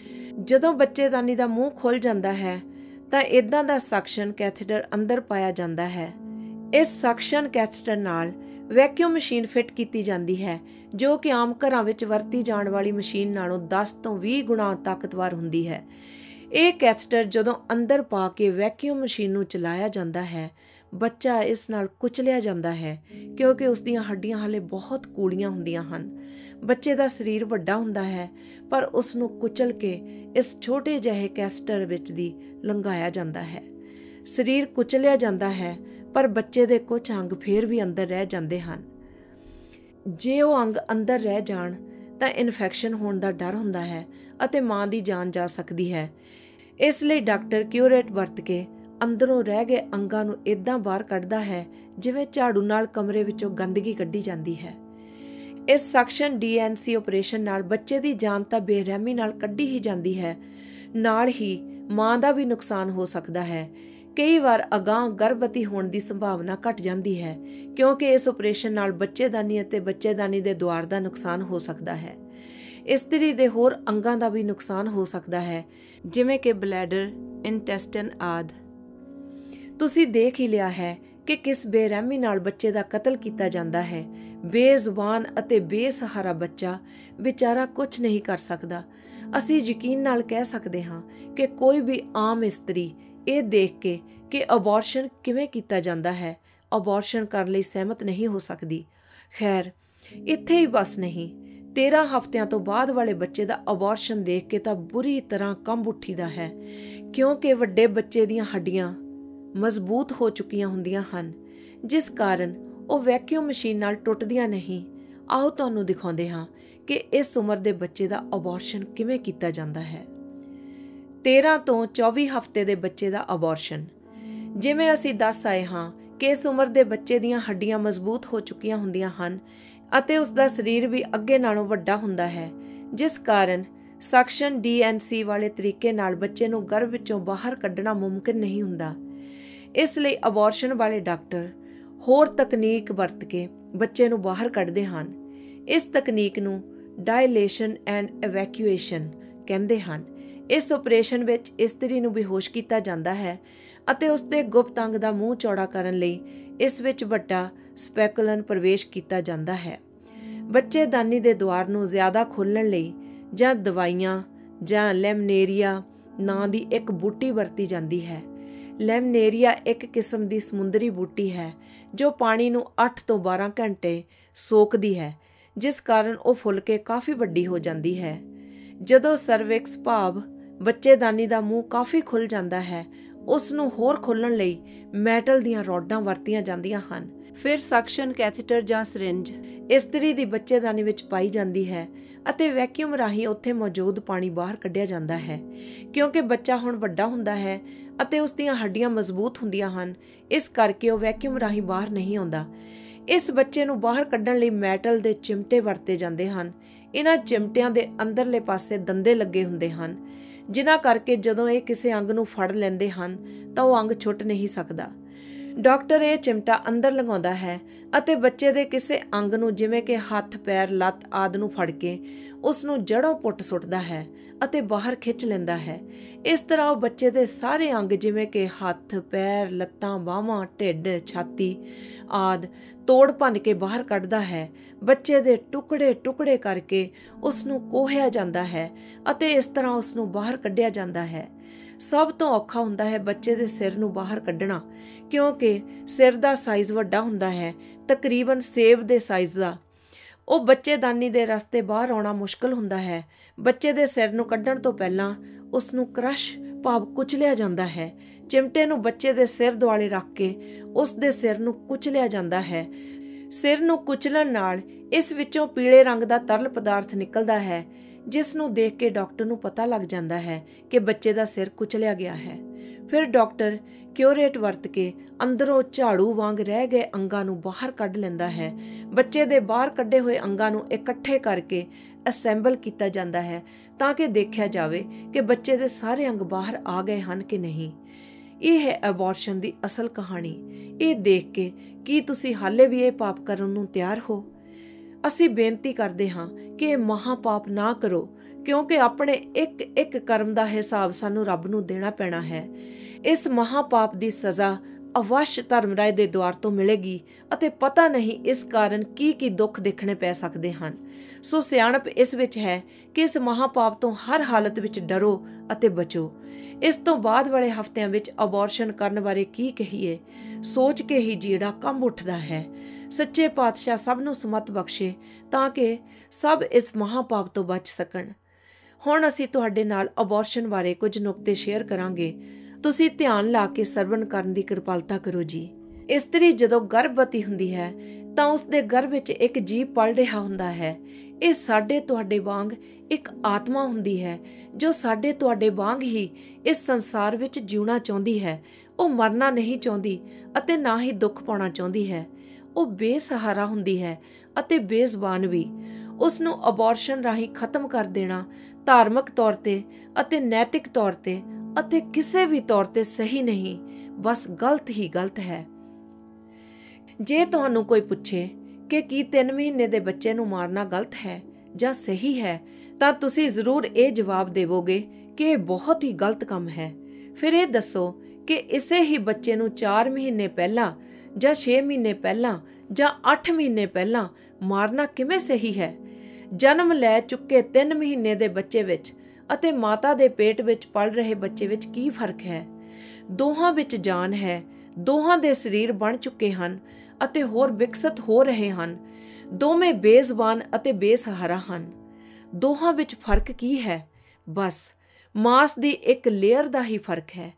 ਜਦੋਂ ਬੱਚੇਦਾਨੀ ਦਾ ਮੂੰਹ ਖੁੱਲ੍ਹ ਜਾਂਦਾ ਹੈ ਤਾਂ ਇਦਾਂ ਦਾ ਸਕਸ਼ਨ ਕੈਥੇਟਰ ਅੰਦਰ ਪਾਇਆ ਜਾਂਦਾ ਹੈ। ਇਸ ਸਕਸ਼ਨ ਕੈਥੇਟਰ ਨਾਲ ਵੈਕਿਊਮ ਮਸ਼ੀਨ ਫਿੱਟ ਕੀਤੀ ਜਾਂਦੀ ਹੈ ਜੋ ਕਿ ਆਮ ਘਰਾਂ ਵਿੱਚ ਵਰਤੀ ਜਾਣ ਵਾਲੀ ਮਸ਼ੀਨ ਨਾਲੋਂ ਦਸ ਤੋਂ ਵੀਹ ਗੁਣਾ ਤਾਕਤਵਰ ਹੁੰਦੀ ਹੈ। ਇਹ ਕੈਥੇਟਰ ਜਦੋਂ ਅੰਦਰ ਪਾ ਕੇ ਵੈਕਿਊਮ ਮਸ਼ੀਨ ਨੂੰ ਚਲਾਇਆ ਜਾਂਦਾ ਹੈ, ਬੱਚਾ ਇਸ ਨਾਲ ਕੁਚਲਿਆ ਜਾਂਦਾ ਹੈ ਕਿਉਂਕਿ ਉਸ ਦੀਆਂ ਹੱਡੀਆਂ ਹਾਲੇ ਬਹੁਤ ਕੂਲੀਆਂ ਹੁੰਦੀਆਂ ਹਨ। ਬੱਚੇ ਦਾ ਸਰੀਰ ਵੱਡਾ ਹੁੰਦਾ ਹੈ ਪਰ ਉਸ ਨੂੰ ਕੁਚਲ ਕੇ ਇਸ ਛੋਟੇ ਜਿਹੇ ਕੈਥੇਟਰ ਵਿੱਚ ਦੀ ਲੰਘਾਇਆ ਜਾਂਦਾ ਹੈ। ਸਰੀਰ ਕੁਚਲਿਆ ਜਾਂਦਾ ਹੈ ਪਰ ਬੱਚੇ ਦੇ ਕੁਝ ਅੰਗ ਫਿਰ ਵੀ ਅੰਦਰ ਰਹਿ ਜਾਂਦੇ ਹਨ। ਜੇ ਉਹ ਅੰਗ ਅੰਦਰ ਰਹਿ ਜਾਣ ਤਾਂ ਇਨਫੈਕਸ਼ਨ ਹੋਣ ਦਾ ਡਰ ਹੁੰਦਾ ਹੈ ਅਤੇ ਮਾਂ ਦੀ ਜਾਨ ਜਾ ਸਕਦੀ ਹੈ। ਇਸ ਲਈ ਡਾਕਟਰ ਕਿਉਰੇਟ ਵਰਤ ਕੇ ਅੰਦਰੋਂ ਰਹਿ ਗਏ ਅੰਗਾਂ ਨੂੰ ਇੱਦਾਂ ਬਾਹਰ ਕੱਢਦਾ ਹੈ ਜਿਵੇਂ ਝਾੜੂ ਨਾਲ ਕਮਰੇ ਵਿੱਚੋਂ ਗੰਦਗੀ ਕੱਢੀ ਜਾਂਦੀ ਹੈ। ਇਸ suction D N C operation ਨਾਲ ਬੱਚੇ ਦੀ ਜਾਨ ਤਾਂ ਬੇਰਹਿਮੀ ਨਾਲ ਕੱਢੀ ਹੀ ਜਾਂਦੀ ਹੈ, ਨਾਲ ਹੀ ਮਾਂ ਦਾ ਵੀ ਨੁਕਸਾਨ ਹੋ ਸਕਦਾ ਹੈ। ਕਈ ਵਾਰ ਅਗਾਂਹ ਗਰਭਵਤੀ ਹੋਣ ਦੀ ਸੰਭਾਵਨਾ ਘਟ ਜਾਂਦੀ ਹੈ ਕਿਉਂਕਿ ਇਸ ਆਪਰੇਸ਼ਨ ਨਾਲ ਬੱਚੇਦਾਨੀ ਅਤੇ ਬੱਚੇਦਾਨੀ ਦੇ ਦੁਆਰ ਦਾ ਨੁਕਸਾਨ ਹੋ ਸਕਦਾ ਹੈ। ਇਸਤਰੀ ਦੇ ਹੋਰ ਅੰਗਾਂ ਦਾ ਵੀ ਨੁਕਸਾਨ ਹੋ ਸਕਦਾ ਹੈ, ਜਿਵੇਂ ਕਿ ਬਲੈਡਰ, ਇੰਟੈਸਟਨ ਆਦਿ। ਤੁਸੀਂ ਦੇਖ ਹੀ ਲਿਆ ਹੈ ਕਿ ਕਿਸ ਬੇਰਹਿਮੀ ਨਾਲ ਬੱਚੇ ਦਾ ਕਤਲ ਕੀਤਾ ਜਾਂਦਾ ਹੈ। ਬੇਜ਼ੁਬਾਨ ਅਤੇ ਬੇਸਹਾਰਾ ਬੱਚਾ ਵਿਚਾਰਾ ਕੁਝ ਨਹੀਂ ਕਰ ਸਕਦਾ। ਅਸੀਂ ਯਕੀਨ ਨਾਲ ਕਹਿ ਸਕਦੇ ਹਾਂ ਕਿ ਕੋਈ ਵੀ ਆਮ ਇਸਤਰੀ ਇਹ ਦੇਖ ਕੇ ਕਿ ਅਬੋਰਸ਼ਨ ਕਿਵੇਂ ਕੀਤਾ ਜਾਂਦਾ ਹੈ, ਅਬੋਰਸ਼ਨ ਕਰਨ ਲਈ ਸਹਿਮਤ ਨਹੀਂ ਹੋ ਸਕਦੀ। ਖੈਰ, ਇੱਥੇ ਹੀ ਬਸ ਨਹੀਂ, ਤੇਰਾਂ ਹਫ਼ਤਿਆਂ ਤੋਂ ਬਾਅਦ ਵਾਲੇ ਬੱਚੇ ਦਾ ਅਬੋਰਸ਼ਨ ਦੇਖ ਕੇ ਤਾਂ ਬੁਰੀ ਤਰ੍ਹਾਂ ਕੰਬ ਉੱਠੀਦਾ ਹੈ, ਕਿਉਂਕਿ ਵੱਡੇ ਬੱਚੇ ਦੀਆਂ ਹੱਡੀਆਂ ਮਜ਼ਬੂਤ ਹੋ ਚੁੱਕੀਆਂ ਹੁੰਦੀਆਂ ਹਨ, ਜਿਸ ਕਾਰਨ ਉਹ ਵੈਕਿਊਮ ਮਸ਼ੀਨ ਨਾਲ ਟੁੱਟਦੀਆਂ ਨਹੀਂ। ਆਓ ਤੁਹਾਨੂੰ ਦਿਖਾਉਂਦੇ ਹਾਂ ਕਿ ਇਸ ਉਮਰ ਦੇ ਬੱਚੇ ਦਾ ਅਬੋਰਸ਼ਨ ਕਿਵੇਂ ਕੀਤਾ ਜਾਂਦਾ ਹੈ। ਤੇਰਾਂ ਤੋਂ ਚੌਵੀ ਹਫ਼ਤੇ ਦੇ ਬੱਚੇ ਦਾ ਅਬੋਰਸ਼ਨ। ਜਿਵੇਂ ਅਸੀਂ ਦੱਸ ਆਏ ਹਾਂ ਕਿ ਇਸ ਉਮਰ ਦੇ ਬੱਚੇ ਦੀਆਂ ਹੱਡੀਆਂ ਮਜ਼ਬੂਤ ਹੋ ਚੁੱਕੀਆਂ ਹੁੰਦੀਆਂ ਹਨ ਅਤੇ ਉਸ ਦਾ ਸਰੀਰ ਵੀ ਅੱਗੇ ਨਾਲੋਂ ਵੱਡਾ ਹੁੰਦਾ ਹੈ, ਜਿਸ ਕਾਰਨ ਸਕਸ਼ਨ ਡੀ ਐਨ ਸੀ ਵਾਲੇ ਤਰੀਕੇ ਨਾਲ ਬੱਚੇ ਨੂੰ ਗਰਭ ਵਿੱਚੋਂ ਬਾਹਰ ਕੱਢਣਾ ਮੁਮਕਿਨ ਨਹੀਂ ਹੁੰਦਾ। ਇਸ ਲਈ ਅਬੋਰਸ਼ਨ ਵਾਲੇ ਡਾਕਟਰ ਹੋਰ ਤਕਨੀਕ ਵਰਤ ਕੇ ਬੱਚੇ ਨੂੰ ਬਾਹਰ ਕੱਢਦੇ ਹਨ। ਇਸ ਤਕਨੀਕ ਨੂੰ ਡਾਇਲੇਸ਼ਨ ਐਂਡ ਇਵੈਕਿਊਏਸ਼ਨ ਕਹਿੰਦੇ ਹਨ। ਇਸ ਆਪਰੇਸ਼ਨ ਵਿੱਚ ਇਸਤਰੀ ਨੂੰ ਬੇਹੋਸ਼ ਕੀਤਾ ਜਾਂਦਾ ਹੈ ਅਤੇ ਉਸ ਦੇ ਗੁਪਤ ਅੰਗ ਦਾ ਮੂੰਹ ਚੌੜਾ ਕਰਨ ਲਈ ਇਸ ਵਿੱਚ ਵੱਡਾ ਸਪੈਕੂਲਨ ਪ੍ਰਵੇਸ਼ ਕੀਤਾ ਜਾਂਦਾ ਹੈ। ਬੱਚੇਦਾਨੀ ਦੇ ਦੁਆਰ ਨੂੰ ਜ਼ਿਆਦਾ ਖੋਲ੍ਹਣ ਲਈ ਜਾਂ ਦਵਾਈਆਂ ਜਾਂ ਲੈਮਨੇਰੀਆ ਨਾਂ ਦੀ ਇੱਕ ਬੂਟੀ ਵਰਤੀ ਜਾਂਦੀ ਹੈ। ਲੈਮਨੇਰੀਆ ਇੱਕ ਕਿਸਮ ਦੀ ਸਮੁੰਦਰੀ ਬੂਟੀ ਹੈ ਜੋ ਪਾਣੀ ਨੂੰ ਅੱਠ ਤੋਂ ਬਾਰਾਂ ਘੰਟੇ ਸੋਕਦੀ ਹੈ, ਜਿਸ ਕਾਰਨ ਉਹ ਫੁੱਲ ਕੇ ਕਾਫੀ ਵੱਡੀ ਹੋ ਜਾਂਦੀ ਹੈ। ਜਦੋਂ ਸਰਵਿਕਸ ਭਾਵ ਬੱਚੇਦਾਨੀ ਦਾ ਮੂੰਹ ਕਾਫੀ ਖੁੱਲ੍ਹ ਜਾਂਦਾ ਹੈ, ਉਸ ਨੂੰ ਹੋਰ ਖੋਲ੍ਹਣ ਲਈ ਮੈਟਲ ਦੀਆਂ ਰੋਡਾਂ ਵਰਤੀਆਂ ਜਾਂਦੀਆਂ ਹਨ। ਫਿਰ ਸਕਸ਼ਨ ਕੈਥੇਟਰ ਜਾਂ ਸਰਿੰਜ ਇਸਤਰੀ ਦੀ ਬੱਚੇਦਾਨੀ ਵਿੱਚ ਪਾਈ ਜਾਂਦੀ ਹੈ ਅਤੇ ਵੈਕਿਊਮ ਰਾਹੀਂ ਉੱਥੇ ਮੌਜੂਦ ਪਾਣੀ ਬਾਹਰ ਕੱਢਿਆ ਜਾਂਦਾ ਹੈ। ਕਿਉਂਕਿ ਬੱਚਾ ਹੁਣ ਵੱਡਾ ਹੁੰਦਾ ਹੈ ਅਤੇ ਉਸ ਦੀਆਂ ਹੱਡੀਆਂ ਮਜ਼ਬੂਤ ਹੁੰਦੀਆਂ ਹਨ, ਇਸ ਕਰਕੇ ਉਹ ਵੈਕਿਊਮ ਰਾਹੀਂ ਬਾਹਰ ਨਹੀਂ ਆਉਂਦਾ। ਇਸ ਬੱਚੇ ਨੂੰ ਬਾਹਰ ਕੱਢਣ ਲਈ ਮੈਟਲ ਦੇ ਚਿਮਟੇ ਵਰਤੇ ਜਾਂਦੇ ਹਨ। ਇਹਨਾਂ ਚਿਮਟਿਆਂ ਦੇ ਅੰਦਰਲੇ ਪਾਸੇ ਦੰਦੇ ਲੱਗੇ ਹੁੰਦੇ ਹਨ, ਜਿਨ੍ਹਾਂ ਕਰਕੇ ਜਦੋਂ ਇਹ ਕਿਸੇ ਅੰਗ ਨੂੰ ਫੜ ਲੈਂਦੇ ਹਨ ਤਾਂ ਉਹ ਅੰਗ ਛੁੱਟ ਨਹੀਂ ਸਕਦਾ। ਡਾਕਟਰ ਇਹ ਚਿਮਟਾ ਅੰਦਰ ਲਗਾਉਂਦਾ ਹੈ ਅਤੇ ਬੱਚੇ ਦੇ ਕਿਸੇ ਅੰਗ ਨੂੰ, ਜਿਵੇਂ ਕਿ ਹੱਥ, ਪੈਰ, ਲੱਤ ਆਦਿ ਨੂੰ ਫੜ ਕੇ ਉਸ ਨੂੰ ਜੜ੍ਹੋਂ ਪੁੱਟ ਸੁੱਟਦਾ ਹੈ ਅਤੇ ਬਾਹਰ ਖਿੱਚ ਲੈਂਦਾ ਹੈ। ਇਸ ਤਰ੍ਹਾਂ ਉਹ ਬੱਚੇ ਦੇ ਸਾਰੇ ਅੰਗ, ਜਿਵੇਂ ਕਿ ਹੱਥ, ਪੈਰ, ਲੱਤਾਂ, ਬਾਹਾਂ, ਢਿੱਡ, ਛਾਤੀ ਆਦਿ ਤੋੜ ਭੰਨ ਕੇ ਬਾਹਰ ਕੱਢਦਾ ਹੈ। ਬੱਚੇ ਦੇ ਟੁਕੜੇ ਟੁਕੜੇ ਕਰਕੇ ਉਸ ਨੂੰ ਕੋਹਿਆ ਜਾਂਦਾ ਹੈ ਅਤੇ ਇਸ ਤਰ੍ਹਾਂ ਉਸ ਨੂੰ ਬਾਹਰ ਕੱਢਿਆ ਜਾਂਦਾ ਹੈ। ਸਭ ਤੋਂ ਔਖਾ ਹੁੰਦਾ ਹੈ ਬੱਚੇ ਦੇ ਸਿਰ ਨੂੰ ਬਾਹਰ ਕੱਢਣਾ, ਕਿਉਂਕਿ ਸਿਰ ਦਾ ਸਾਈਜ਼ ਵੱਡਾ ਹੁੰਦਾ ਹੈ, ਤਕਰੀਬਨ ਸੇਬ ਦੇ ਸਾਈਜ਼ ਦਾ। ਉਹ ਬੱਚੇਦਾਨੀ ਦੇ ਰਸਤੇ ਬਾਹਰ ਆਉਣਾ ਮੁਸ਼ਕਲ ਹੁੰਦਾ ਹੈ। ਬੱਚੇ ਦੇ ਸਿਰ ਨੂੰ ਕੱਢਣ ਤੋਂ ਪਹਿਲਾਂ ਉਸ ਨੂੰ ਕ੍ਰਸ਼ ਭਾਵ ਕੁਚਲਿਆ ਜਾਂਦਾ ਹੈ। ਚਿਮਟੇ ਨੂੰ ਬੱਚੇ ਦੇ ਸਿਰ ਦੁਆਲੇ ਰੱਖ ਕੇ ਉਸ ਦੇ ਸਿਰ ਨੂੰ ਕੁਚਲਿਆ ਜਾਂਦਾ ਹੈ। ਸਿਰ ਨੂੰ ਕੁਚਲਣ ਨਾਲ ਇਸ ਵਿੱਚੋਂ ਪੀਲੇ ਰੰਗ ਦਾ ਤਰਲ ਪਦਾਰਥ ਨਿਕਲਦਾ ਹੈ, ਜਿਸ ਨੂੰ ਦੇਖ ਕੇ ਡਾਕਟਰ ਨੂੰ ਪਤਾ ਲੱਗ ਜਾਂਦਾ ਹੈ ਕਿ ਬੱਚੇ ਦਾ ਸਿਰ ਕੁਚਲਿਆ ਗਿਆ ਹੈ। ਫਿਰ ਡਾਕਟਰ ਕਿਉਰੇਟ ਵਰਤ ਕੇ ਅੰਦਰੋਂ ਝਾੜੂ ਵਾਂਗ ਰਹਿ ਗਏ ਅੰਗਾਂ ਨੂੰ ਬਾਹਰ ਕੱਢ ਲੈਂਦਾ ਹੈ। ਬੱਚੇ ਦੇ ਬਾਹਰ ਕੱਢੇ ਹੋਏ ਅੰਗਾਂ ਨੂੰ ਇਕੱਠੇ ਕਰਕੇ ਅਸੈਂਬਲ ਕੀਤਾ ਜਾਂਦਾ ਹੈ ਤਾਂ ਕਿ ਦੇਖਿਆ ਜਾਵੇ ਕਿ ਬੱਚੇ ਦੇ ਸਾਰੇ ਅੰਗ ਬਾਹਰ ਆ ਗਏ ਹਨ ਕਿ ਨਹੀਂ। ਇਹ ਹੈ ਅਬੋਰਸ਼ਨ ਦੀ ਅਸਲ ਕਹਾਣੀ। ਇਹ ਦੇਖ ਕੇ ਕੀ ਤੁਸੀਂ ਹਾਲੇ ਵੀ ਇਹ ਪਾਪ ਕਰਨ ਨੂੰ ਤਿਆਰ ਹੋ? ਅਸੀਂ ਬੇਨਤੀ ਕਰਦੇ ਹਾਂ ਕਿ ਇਹ ਮਹਾਪਾਪ ਨਾ ਕਰੋ, ਕਿਉਂਕਿ ਆਪਣੇ ਇੱਕ ਇੱਕ ਕਰਮ ਦਾ ਹਿਸਾਬ ਸਾਨੂੰ ਰੱਬ ਨੂੰ ਦੇਣਾ ਪੈਣਾ ਹੈ। ਇਸ ਮਹਾਪਾਪ ਦੀ ਸਜ਼ਾ ਅਵਸ਼ ਧਰਮਰਾਜ ਦੇ ਦੁਆਰ ਤੋਂ ਮਿਲੇਗੀ ਅਤੇ ਪਤਾ ਨਹੀਂ ਇਸ ਕਾਰਨ ਕੀ ਕੀ ਦੁੱਖ ਦੇਖਣੇ ਪੈ ਸਕਦੇ ਹਨ। ਸੋ ਸਿਆਣਪ ਇਸ ਵਿੱਚ ਹੈ ਕਿ ਇਸ ਮਹਾਪਾਪ ਤੋਂ ਹਰ ਹਾਲਤ ਵਿੱਚ ਡਰੋ ਅਤੇ ਬਚੋ। ਇਸ ਤੋਂ ਬਾਅਦ ਵਾਲੇ ਹਫ਼ਤਿਆਂ ਵਿੱਚ ਅਬੋਰਸ਼ਨ ਕਰਨ ਬਾਰੇ ਕੀ ਕਹੀਏ, ਸੋਚ ਕੇ ਹੀ ਜੀੜਾ ਕੰਬ ਉੱਠਦਾ ਹੈ। ਸੱਚੇ ਪਾਤਸ਼ਾਹ ਸਭ ਨੂੰ ਸਮਤ ਬਖਸ਼ੇ ਤਾਂ ਕਿ ਸਭ ਇਸ ਮਹਾਪਾਪ ਤੋਂ ਬਚ ਸਕਣ। ਹੁਣ ਅਸੀਂ ਤੁਹਾਡੇ ਨਾਲ ਅਬੋਰਸ਼ਨ ਬਾਰੇ ਕੁਝ ਨੁਕਤੇ ਸ਼ੇਅਰ ਕਰਾਂਗੇ। ਤੁਸੀਂ ਧਿਆਨ ਲਾ ਕੇ ਸਰਵਣ ਕਰਨ ਦੀ ਕਿਰਪਾਲਤਾ ਕਰੋ ਜੀ। ਇਸਤਰੀ ਜਦੋਂ ਗਰਭਵਤੀ ਹੁੰਦੀ ਹੈ ਤਾਂ ਉਸ ਦੇ ਗਰਭ ਵਿੱਚ ਇੱਕ ਜੀਵ ਪਲ ਰਿਹਾ ਹੁੰਦਾ ਹੈ। ਇਹ ਸਾਡੇ ਤੁਹਾਡੇ ਵਾਂਗ ਇੱਕ ਆਤਮਾ ਹੁੰਦੀ ਹੈ ਜੋ ਸਾਡੇ ਤੁਹਾਡੇ ਵਾਂਗ ਹੀ ਇਸ ਸੰਸਾਰ ਵਿੱਚ ਜਿਉਣਾ ਚਾਹੁੰਦੀ ਹੈ। ਉਹ ਮਰਨਾ ਨਹੀਂ ਚਾਹੁੰਦੀ ਅਤੇ ਨਾ ਹੀ ਦੁੱਖ ਪਾਉਣਾ ਚਾਹੁੰਦੀ ਹੈ। ਉਹ ਬੇਸਹਾਰਾ ਹੁੰਦੀ ਹੈ ਅਤੇ ਬੇਜ਼ੁਬਾਨ ਵੀ। ਉਸ ਨੂੰ ਅਬੋਰਸ਼ਨ ਰਾਹੀਂ ਖਤਮ ਕਰ ਦੇਣਾ ਧਾਰਮਿਕ ਤੌਰ ਤੇ ਅਤੇ ਨੈਤਿਕ ਤੌਰ ਤੇ ਅਤੇ ਕਿਸੇ ਵੀ ਤੌਰ ਤੇ ਸਹੀ ਨਹੀਂ, ਬਸ ਗਲਤ ਹੀ ਗਲਤ ਹੈ। ਜੇ ਤੁਹਾਨੂੰ ਕੋਈ ਪੁੱਛੇ ਕਿ ਕੀ ਤਿੰਨ ਮਹੀਨੇ ਦੇ ਬੱਚੇ ਨੂੰ ਮਾਰਨਾ ਗਲਤ ਹੈ ਜਾਂ ਸਹੀ ਹੈ, ਤਾਂ ਤੁਸੀਂ ਜ਼ਰੂਰ ਇਹ ਜਵਾਬ ਦੇਵੋਗੇ ਕਿ ਇਹ ਬਹੁਤ ਹੀ ਗਲਤ ਕੰਮ ਹੈ। ਫਿਰ ਇਹ ਦੱਸੋ ਕਿ ਇਸੇ ਹੀ ਬੱਚੇ ਨੂੰ ਚਾਰ ਮਹੀਨੇ ਪਹਿਲਾਂ ਜਾਂ ਛੇ ਮਹੀਨੇ ਪਹਿਲਾਂ ਜਾਂ ਅੱਠ ਮਹੀਨੇ ਪਹਿਲਾਂ ਮਾਰਨਾ ਕਿਵੇਂ ਸਹੀ ਹੈ? ਜਨਮ ਲੈ ਚੁੱਕੇ ਤਿੰਨ ਮਹੀਨੇ ਦੇ ਬੱਚੇ ਵਿੱਚ ਅਤੇ ਮਾਤਾ ਦੇ ਪੇਟ ਵਿੱਚ ਪਲ ਰਹੇ ਬੱਚੇ ਵਿੱਚ ਕੀ ਫਰਕ ਹੈ? ਦੋਹਾਂ ਵਿੱਚ ਜਾਨ ਹੈ, ਦੋਹਾਂ ਦੇ ਸਰੀਰ ਬਣ ਚੁੱਕੇ ਹਨ ਅਤੇ ਹੋਰ ਵਿਕਸਿਤ ਹੋ ਰਹੇ ਹਨ। ਦੋਵੇਂ ਬੇਜ਼ੁਬਾਨ ਅਤੇ ਬੇਸਹਾਰਾ ਹਨ। ਦੋਹਾਂ ਵਿੱਚ ਫਰਕ ਕੀ ਹੈ? ਬਸ ਮਾਸ ਦੀ ਇੱਕ ਲੇਅਰ ਦਾ ਹੀ ਫਰਕ ਹੈ।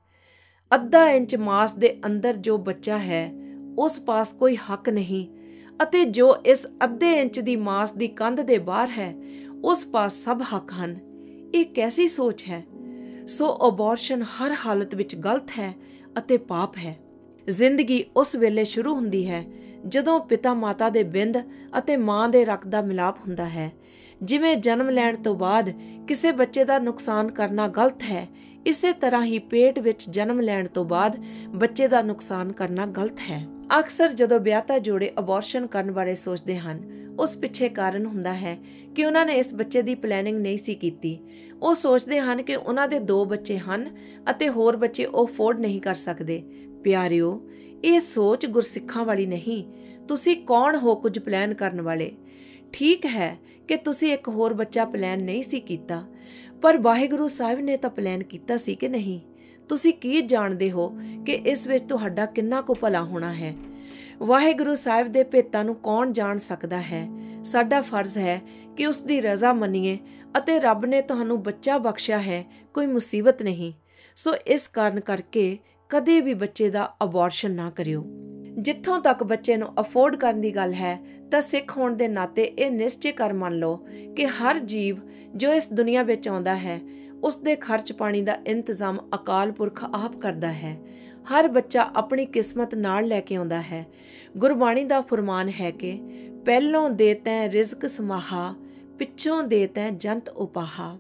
ਅੱਧਾ ਇੰਚ ਮਾਸ ਦੇ ਅੰਦਰ ਜੋ ਬੱਚਾ ਹੈ, ਉਸ ਪਾਸ ਕੋਈ ਹੱਕ ਨਹੀਂ, ਅਤੇ ਜੋ ਇਸ ਅੱਧੇ ਇੰਚ ਦੀ ਮਾਸ ਦੀ ਕੰਧ ਦੇ ਬਾਹਰ ਹੈ, ਉਸ ਪਾਸ ਸਭ ਹੱਕ ਹਨ। ਇਹ ਕੈਸੀ ਸੋਚ ਹੈ? ਸੋ ਅਬੋਰਸ਼ਨ ਹਰ ਹਾਲਤ ਵਿੱਚ ਗਲਤ ਹੈ ਅਤੇ ਪਾਪ ਹੈ। ਜ਼ਿੰਦਗੀ ਉਸ ਵੇਲੇ ਸ਼ੁਰੂ ਹੁੰਦੀ ਹੈ ਜਦੋਂ ਪਿਤਾ ਮਾਤਾ ਦੇ ਬਿੰਦ ਅਤੇ ਮਾਂ ਦੇ ਰਕਤ ਦਾ ਮਿਲਾਪ ਹੁੰਦਾ ਹੈ। ਜਿਵੇਂ ਜਨਮ ਲੈਣ ਤੋਂ ਬਾਅਦ ਕਿਸੇ ਬੱਚੇ ਦਾ ਨੁਕਸਾਨ ਕਰਨਾ ਗਲਤ ਹੈ, ਇਸੇ ਤਰ੍ਹਾਂ ਹੀ ਪੇਟ ਵਿੱਚ ਜਨਮ ਲੈਣ ਤੋਂ ਬਾਅਦ ਬੱਚੇ ਦਾ ਨੁਕਸਾਨ ਕਰਨਾ ਗਲਤ ਹੈ। ਅਕਸਰ ਜਦੋਂ ਵਿਆਹਤਾ ਜੋੜੇ ਅਬੋਰਸ਼ਨ ਕਰਨ ਬਾਰੇ ਸੋਚਦੇ ਹਨ, ਉਸ ਪਿੱਛੇ ਕਾਰਨ ਹੁੰਦਾ ਹੈ ਕਿ ਉਹਨਾਂ ਨੇ ਇਸ ਬੱਚੇ ਦੀ ਪਲੈਨਿੰਗ ਨਹੀਂ ਸੀ ਕੀਤੀ। ਉਹ ਸੋਚਦੇ ਹਨ ਕਿ ਉਹਨਾਂ ਦੇ ਦੋ ਬੱਚੇ ਹਨ ਅਤੇ ਹੋਰ ਬੱਚੇ ਉਹ ਅਫੋਰਡ ਨਹੀਂ ਕਰ ਸਕਦੇ। ਪਿਆਰਿਓ, ਇਹ ਸੋਚ ਗੁਰਸਿੱਖਾਂ ਵਾਲੀ ਨਹੀਂ। ਤੁਸੀਂ ਕੌਣ ਹੋ ਕੁਝ ਪਲਾਨ ਕਰਨ ਵਾਲੇ? ਠੀਕ ਹੈ ਕਿ ਤੁਸੀਂ ਇੱਕ ਹੋਰ ਬੱਚਾ ਪਲਾਨ ਨਹੀਂ ਸੀ ਕੀਤਾ, ਪਰ ਵਾਹਿਗੁਰੂ ਸਾਹਿਬ ਨੇ ਤਾਂ ਪਲਾਨ ਕੀਤਾ ਸੀ ਕਿ ਨਹੀਂ? ਤੁਸੀਂ ਕੀ ਜਾਣਦੇ ਹੋ ਕਿ ਇਸ ਵਿੱਚ ਤੁਹਾਡਾ ਕਿੰਨਾ ਕੁ ਭਲਾ ਹੋਣਾ ਹੈ? ਵਾਹਿਗੁਰੂ ਸਾਹਿਬ ਦੇ ਭੇਤਾਂ ਨੂੰ ਕੌਣ ਜਾਣ ਸਕਦਾ ਹੈ? ਸਾਡਾ ਫਰਜ਼ ਹੈ ਕਿ ਉਸ ਦੀ ਰਜ਼ਾ ਮੰਨੀਏ, ਅਤੇ ਰੱਬ ਨੇ ਤੁਹਾਨੂੰ ਬੱਚਾ ਬਖਸ਼ਿਆ ਹੈ, ਕੋਈ ਮੁਸੀਬਤ ਨਹੀਂ। ਸੋ ਇਸ ਕਾਰਨ ਕਰਕੇ ਕਦੇ ਵੀ ਬੱਚੇ ਦਾ ਅਬੋਰਸ਼ਨ ਨਾ ਕਰਿਓ। ਜਿੱਥੋਂ ਤੱਕ ਬੱਚੇ ਨੂੰ ਅਫੋਰਡ ਕਰਨ ਦੀ ਗੱਲ ਹੈ, ਤਾਂ ਸਿੱਖ ਹੋਣ ਦੇ ਨਾਤੇ ਇਹ ਨਿਸ਼ਚੈ ਕਰ ਮੰਨ ਲਓ ਕਿ ਹਰ ਜੀਵ ਜੋ ਇਸ ਦੁਨੀਆ ਵਿੱਚ ਆਉਂਦਾ ਹੈ, ਉਸ ਦੇ ਖਰਚ ਪਾਣੀ ਦਾ ਇੰਤਜ਼ਾਮ ਅਕਾਲ ਪੁਰਖ ਆਪ ਕਰਦਾ ਹੈ। ਹਰ ਬੱਚਾ ਆਪਣੀ ਕਿਸਮਤ ਨਾਲ ਲੈ ਕੇ ਆਉਂਦਾ ਹੈ। ਗੁਰਬਾਣੀ ਦਾ ਫਰਮਾਨ ਹੈ ਕਿ ਪਹਿਲੋਂ ਦੇ ਤੈਂ ਰਿਜ਼ਕ ਸਮਾਹਾ, ਪਿੱਛੋਂ ਦੇ ਤੈਂ ਜੰਤ ਉਪਾਹਾ।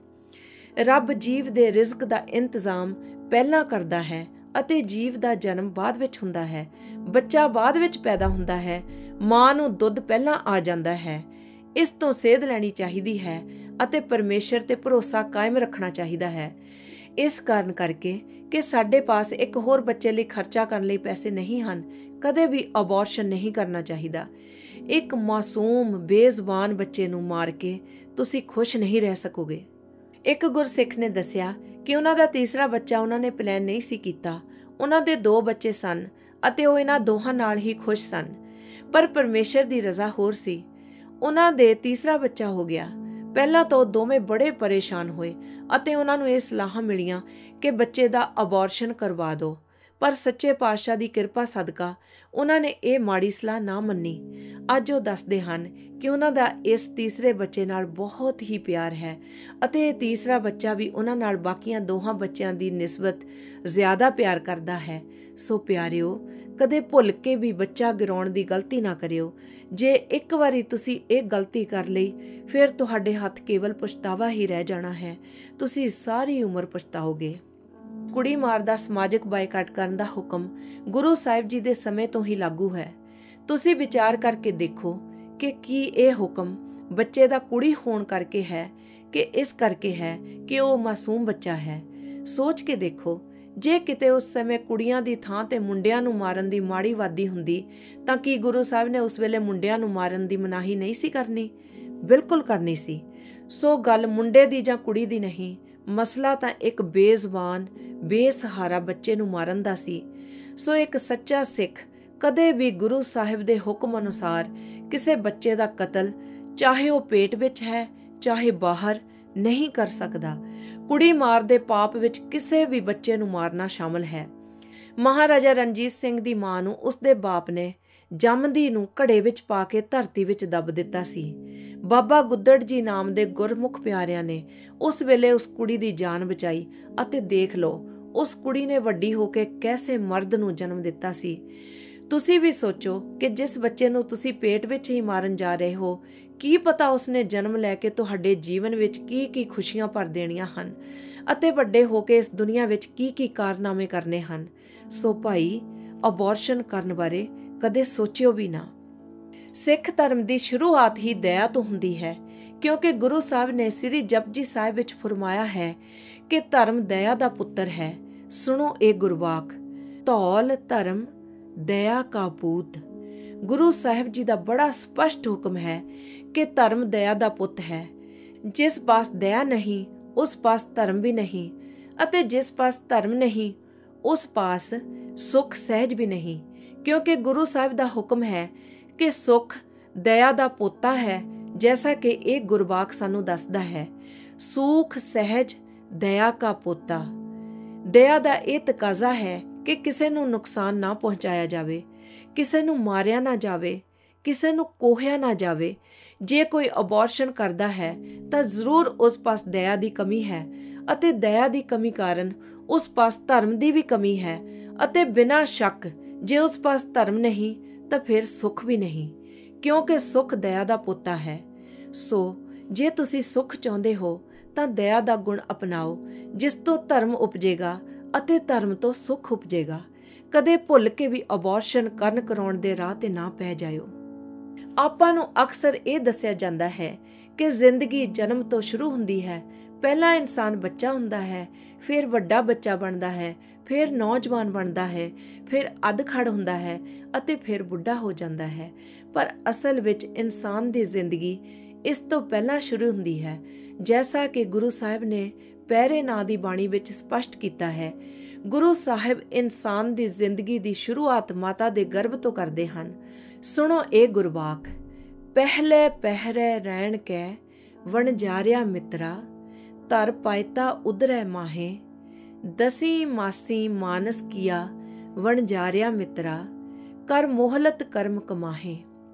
ਰੱਬ ਜੀਵ ਦੇ ਰਿਜ਼ਕ ਦਾ ਇੰਤਜ਼ਾਮ ਪਹਿਲਾਂ ਕਰਦਾ ਹੈ ਅਤੇ ਜੀਵ ਦਾ ਜਨਮ ਬਾਅਦ ਵਿੱਚ ਹੁੰਦਾ ਹੈ। ਬੱਚਾ ਬਾਅਦ ਵਿੱਚ ਪੈਦਾ ਹੁੰਦਾ ਹੈ। ਮਾਂ ਨੂੰ ਦੁੱਧ ਪਹਿਲਾਂ ਆ ਜਾਂਦਾ ਹੈ। ਇਸ ਤੋਂ ਸੇਧ ਲੈਣੀ ਚਾਹੀਦੀ ਹੈ ਅਤੇ ਪਰਮੇਸ਼ਰ ਤੇ ਭਰੋਸਾ ਕਾਇਮ ਰੱਖਣਾ ਚਾਹੀਦਾ ਹੈ। ਇਸ ਕਾਰਨ ਕਰਕੇ ਕਿ ਸਾਡੇ ਪਾਸ ਇੱਕ ਹੋਰ ਬੱਚੇ ਲਈ ਖਰਚਾ ਕਰਨ ਲਈ ਪੈਸੇ ਨਹੀਂ ਹਨ, ਕਦੇ ਵੀ ਅਬੋਰਸ਼ਨ ਨਹੀਂ ਕਰਨਾ ਚਾਹੀਦਾ। ਇੱਕ ਮਾਸੂਮ ਬੇਜ਼ੁਬਾਨ ਬੱਚੇ ਨੂੰ ਮਾਰ ਕੇ ਤੁਸੀਂ ਖੁਸ਼ ਨਹੀਂ ਰਹਿ ਸਕੋਗੇ। ਇੱਕ ਗੁਰਸਿੱਖ ਨੇ ਦੱਸਿਆ ਕਿ ਉਹਨਾਂ ਦਾ ਤੀਸਰਾ ਬੱਚਾ ਉਹਨਾਂ ਨੇ ਪਲਾਨ ਨਹੀਂ ਸੀ ਕੀਤਾ। ਉਹਨਾਂ ਦੇ ਦੋ ਬੱਚੇ ਸਨ ਅਤੇ ਉਹ ਇਹਨਾਂ ਦੋਹਾਂ ਨਾਲ ਹੀ ਖੁਸ਼ ਸਨ, ਪਰ ਪਰਮੇਸ਼ਰ ਦੀ ਰਜ਼ਾ ਹੋਰ ਸੀ। ਉਹਨਾਂ ਦੇ ਤੀਸਰਾ ਬੱਚਾ ਹੋ ਗਿਆ। ਪਹਿਲਾਂ ਤੋਂ ਦੋਵੇਂ ਬੜੇ ਪਰੇਸ਼ਾਨ ਹੋਏ ਅਤੇ ਉਹਨਾਂ ਨੂੰ ਇਹ ਸਲਾਹਾਂ ਮਿਲੀਆਂ ਕਿ ਬੱਚੇ ਦਾ ਅਬੋਰਸ਼ਨ ਕਰਵਾ ਦਿਓ, ਪਰ ਸੱਚੇ ਪਾਤਸ਼ਾਹ ਦੀ ਕਿਰਪਾ ਸਦਕਾ ਉਹਨਾਂ ਨੇ ਇਹ ਮਾੜੀ ਸਲਾਹ ਨਾ ਮੰਨੀ। ਅੱਜ ਉਹ ਦੱਸਦੇ ਹਨ ਕਿ ਉਹਨਾਂ ਦਾ ਇਸ ਤੀਸਰੇ ਬੱਚੇ ਨਾਲ ਬਹੁਤ ਹੀ ਪਿਆਰ ਹੈ ਅਤੇ ਇਹ ਤੀਸਰਾ ਬੱਚਾ ਵੀ ਉਹਨਾਂ ਨਾਲ ਬਾਕੀਆਂ ਦੋਹਾਂ ਬੱਚਿਆਂ ਦੀ ਨਿਸਬਤ ਜ਼ਿਆਦਾ ਪਿਆਰ ਕਰਦਾ ਹੈ। ਸੋ ਪਿਆਰਿਓ, ਕਦੇ ਭੁੱਲ ਕੇ ਵੀ ਬੱਚਾ ਗਿਰਾਉਣ ਦੀ ਗਲਤੀ ਨਾ ਕਰਿਓ। ਜੇ ਇੱਕ ਵਾਰੀ ਤੁਸੀਂ ਇਹ ਗਲਤੀ ਕਰ ਲਈ, ਫਿਰ ਤੁਹਾਡੇ ਹੱਥ ਕੇਵਲ ਪਛਤਾਵਾ ਹੀ ਰਹਿ ਜਾਣਾ ਹੈ। ਤੁਸੀਂ ਸਾਰੀ ਉਮਰ ਪਛਤਾਓਗੇ। ਕੁੜੀ ਮਾਰ ਦਾ ਸਮਾਜਿਕ ਬਾਈਕਾਟ ਕਰਨ ਦਾ ਹੁਕਮ ਗੁਰੂ ਸਾਹਿਬ ਜੀ ਦੇ ਸਮੇਂ ਤੋਂ ਹੀ ਲਾਗੂ ਹੈ। ਤੁਸੀਂ ਵਿਚਾਰ ਕਰਕੇ ਦੇਖੋ ਕਿ ਕੀ ਇਹ ਹੁਕਮ ਬੱਚੇ ਦਾ ਕੁੜੀ ਹੋਣ ਕਰਕੇ ਹੈ ਕਿ ਇਸ ਕਰਕੇ ਹੈ ਕਿ ਉਹ ਮਾਸੂਮ ਬੱਚਾ ਹੈ। ਸੋਚ ਕੇ ਦੇਖੋ, ਜੇ ਕਿਤੇ ਉਸ ਸਮੇਂ ਕੁੜੀਆਂ ਦੀ ਥਾਂ ਤੇ ਮੁੰਡਿਆਂ ਨੂੰ ਮਾਰਨ ਦੀ ਮਾੜੀ ਵਾਦੀ ਹੁੰਦੀ, ਤਾਂ ਕੀ ਗੁਰੂ ਸਾਹਿਬ ਨੇ ਉਸ ਵੇਲੇ ਮੁੰਡਿਆਂ ਨੂੰ ਮਾਰਨ ਦੀ ਮਨਾਹੀ ਨਹੀਂ ਸੀ ਕਰਨੀ? ਬਿਲਕੁਲ ਕਰਨੀ ਸੀ। ਸੋ ਗੱਲ ਮੁੰਡੇ ਦੀ ਜਾਂ ਕੁੜੀ ਦੀ ਨਹੀਂ, ਮਸਲਾ ਤਾਂ ਇੱਕ ਬੇਜ਼ੁਬਾਨ ਬੇਸਹਾਰਾ ਬੱਚੇ ਨੂੰ ਮਾਰਨ ਦਾ ਸੀ। ਸੋ ਇੱਕ ਸੱਚਾ ਸਿੱਖ ਕਦੇ ਵੀ ਗੁਰੂ ਸਾਹਿਬ ਦੇ ਹੁਕਮ ਅਨੁਸਾਰ ਕਿਸੇ ਬੱਚੇ ਦਾ ਕਤਲ, ਚਾਹੇ ਉਹ ਪੇਟ ਵਿੱਚ ਹੈ ਚਾਹੇ ਬਾਹਰ, ਨਹੀਂ ਕਰ ਸਕਦਾ। ਕੁੜੀ ਮਾਰ ਦੇ ਪਾਪ ਵਿੱਚ ਕਿਸੇ ਵੀ ਬੱਚੇ ਨੂੰ ਮਾਰਨਾ ਸ਼ਾਮਲ ਹੈ। ਮਹਾਰਾਜਾ ਰਣਜੀਤ ਸਿੰਘ ਦੀ ਮਾਂ ਨੂੰ ਉਸਦੇ ਬਾਪ ਨੇ ਜੰਮਦੀ ਨੂੰ ਘੜੇ ਵਿੱਚ ਪਾ ਕੇ ਧਰਤੀ ਵਿੱਚ ਦੱਬ ਦਿੱਤਾ ਸੀ। ਬਾਬਾ ਗੁੱਦੜ ਜੀ ਨਾਮ ਦੇ ਗੁਰਮੁਖ ਪਿਆਰਿਆਂ ਨੇ ਉਸ ਵੇਲੇ ਉਸ ਕੁੜੀ ਦੀ ਜਾਨ ਬਚਾਈ ਅਤੇ ਦੇਖ ਲਓ ਉਸ ਕੁੜੀ ਨੇ ਵੱਡੀ ਹੋ ਕੇ ਕੈਸੇ ਮਰਦ ਨੂੰ ਜਨਮ ਦਿੱਤਾ ਸੀ। ਤੁਸੀਂ ਵੀ ਸੋਚੋ ਕਿ ਜਿਸ ਬੱਚੇ ਨੂੰ ਤੁਸੀਂ ਪੇਟ ਵਿੱਚ ਹੀ ਮਾਰਨ ਜਾ ਰਹੇ ਹੋ, ਕੀ ਪਤਾ ਉਸਨੇ ਜਨਮ ਲੈ ਕੇ ਤੁਹਾਡੇ ਜੀਵਨ ਵਿੱਚ ਕੀ ਕੀ ਖੁਸ਼ੀਆਂ ਭਰ ਦੇਣੀਆਂ ਹਨ ਅਤੇ ਵੱਡੇ ਹੋ ਕੇ ਇਸ ਦੁਨੀਆ ਵਿੱਚ ਕੀ ਕੀ ਕਾਰਨਾਮੇ ਕਰਨੇ ਹਨ। ਸੋ ਭਾਈ, ਅਬੋਰਸ਼ਨ ਕਰਨ ਬਾਰੇ ਕਦੇ ਸੋਚਿਓ ਵੀ ਨਾ। ਸਿੱਖ ਧਰਮ ਦੀ ਸ਼ੁਰੂਆਤ ਹੀ ਦਇਆ ਤੋਂ ਹੁੰਦੀ ਹੈ, ਕਿਉਂਕਿ ਗੁਰੂ ਸਾਹਿਬ ਨੇ ਸ੍ਰੀ ਜਪਜੀ ਸਾਹਿਬ ਵਿੱਚ ਫਰਮਾਇਆ ਹੈ ਕਿ ਧਰਮ ਦਇਆ ਦਾ ਪੁੱਤਰ ਹੈ। ਸੁਣੋ ਇਹ ਗੁਰਵਾਕ, ਧੌਲ ਧਰਮ ਦਇਆ ਕਾ ਪੂਤ। ਗੁਰੂ ਸਾਹਿਬ ਜੀ ਦਾ ਬੜਾ ਸਪਸ਼ਟ ਹੁਕਮ ਹੈ ਕਿ ਧਰਮ ਦਇਆ ਦਾ ਪੁੱਤ ਹੈ। ਜਿਸ ਪਾਸ ਦਇਆ ਨਹੀਂ ਉਸ ਪਾਸ ਧਰਮ ਵੀ ਨਹੀਂ, ਅਤੇ ਜਿਸ ਪਾਸ ਧਰਮ ਨਹੀਂ ਉਸ ਪਾਸ ਸੁਖ ਸਹਿਜ ਵੀ ਨਹੀਂ, ਕਿਉਂਕਿ ਗੁਰੂ ਸਾਹਿਬ ਦਾ ਹੁਕਮ ਹੈ ਕਿ ਸੁਖ ਦਇਆ ਦਾ ਪੋਤਾ ਹੈ। ਜੈਸਾ ਕਿ ਇਹ ਗੁਰਬਾਕ ਸਾਨੂੰ ਦੱਸਦਾ ਹੈ, ਸੂਖ ਸਹਿਜ ਦਇਆ ਕਾ ਪੋਤਾ। ਦਇਆ ਦਾ ਇਹ ਤਕਾਜ਼ਾ ਹੈ ਕਿ ਕਿਸੇ ਨੂੰ ਨੁਕਸਾਨ ਨਾ ਪਹੁੰਚਾਇਆ ਜਾਵੇ, ਕਿਸੇ ਨੂੰ ਮਾਰਿਆ ਨਾ ਜਾਵੇ, ਕਿਸੇ ਨੂੰ ਕੋਹਿਆ ਨਾ ਜਾਵੇ। ਜੇ ਕੋਈ ਅਬੋਰਸ਼ਨ ਕਰਦਾ ਹੈ ਤਾਂ ਜ਼ਰੂਰ ਉਸ ਪਾਸ ਦਇਆ ਦੀ ਕਮੀ ਹੈ, ਅਤੇ ਦਇਆ ਦੀ ਕਮੀ ਕਾਰਨ ਉਸ ਪਾਸ ਧਰਮ ਦੀ ਵੀ ਕਮੀ ਹੈ, ਅਤੇ ਬਿਨਾਂ ਸ਼ੱਕ ਜੇ ਉਸ ਪਾਸ ਧਰਮ ਨਹੀਂ ਤਾਂ ਫਿਰ ਸੁੱਖ ਵੀ ਨਹੀਂ, ਕਿਉਂਕਿ ਸੁੱਖ ਦਇਆ ਦਾ ਪੋਤਾ ਹੈ। ਸੋ ਜੇ ਤੁਸੀਂ ਸੁੱਖ ਚਾਹੁੰਦੇ ਹੋ ਤਾਂ ਦਇਆ ਦਾ ਗੁਣ ਅਪਣਾਓ, ਜਿਸ ਤੋਂ ਧਰਮ ਉਪਜੇਗਾ ਅਤੇ ਧਰਮ ਤੋਂ ਸੁੱਖ ਉਪਜੇਗਾ। ਕਦੇ ਭੁੱਲ ਕੇ ਵੀ ਅਬੋਰਸ਼ਨ ਕਰਨ ਕਰਾਉਣ ਦੇ ਰਾਹ ਤੇ ਨਾ ਪੈ ਜਾਇਓ। ਆਪਾਂ ਨੂੰ ਅਕਸਰ ਇਹ ਦੱਸਿਆ ਜਾਂਦਾ ਹੈ ਕਿ ਜ਼ਿੰਦਗੀ ਜਨਮ ਤੋਂ ਸ਼ੁਰੂ ਹੁੰਦੀ ਹੈ। ਪਹਿਲਾਂ ਇਨਸਾਨ ਬੱਚਾ ਹੁੰਦਾ ਹੈ, ਫਿਰ ਵੱਡਾ ਬੱਚਾ ਬਣਦਾ ਹੈ, ਫਿਰ ਨੌਜਵਾਨ ਬਣਦਾ ਹੈ, ਫਿਰ ਅਧਖੜ ਹੁੰਦਾ ਹੈ ਅਤੇ ਫਿਰ ਬੁੱਢਾ ਹੋ ਜਾਂਦਾ ਹੈ। ਪਰ ਅਸਲ ਵਿੱਚ ਇਨਸਾਨ ਦੀ ਜ਼ਿੰਦਗੀ ਇਸ ਤੋਂ ਪਹਿਲਾਂ ਸ਼ੁਰੂ ਹੁੰਦੀ ਹੈ। ਜੈਸਾ ਕਿ ਗੁਰੂ ਸਾਹਿਬ ਨੇ ਪਹਿਰੇ ਨਾਂ ਦੀ ਬਾਣੀ ਵਿੱਚ ਸਪਸ਼ਟ ਕੀਤਾ ਹੈ, ਗੁਰੂ ਸਾਹਿਬ ਇਨਸਾਨ ਦੀ ਜ਼ਿੰਦਗੀ ਦੀ ਸ਼ੁਰੂਆਤ ਮਾਤਾ ਦੇ ਗਰਭ ਤੋਂ ਕਰਦੇ ਹਨ। ਸੁਣੋ ਇਹ ਗੁਰਬਾਕ, ਪਹਿਲੇ ਪਹਿਰੇ ਰਹਿਣ ਕੈ ਵਣਜਾਰਿਆ ਮਿੱਤਰਾ, ਧਰ ਪਾਇਤਾ ਉਦਰੈ ਮਾਹੇ, ਦਸੀ ਮਾਸੀ ਮਾਨਸ ਕੀਆ ਵਣਜਾਰਿਆ ਮਿੱਤਰਾ, ਕਰ ਮੋਹਲਤ ਕਰਮ ਕਮਾਹੇ।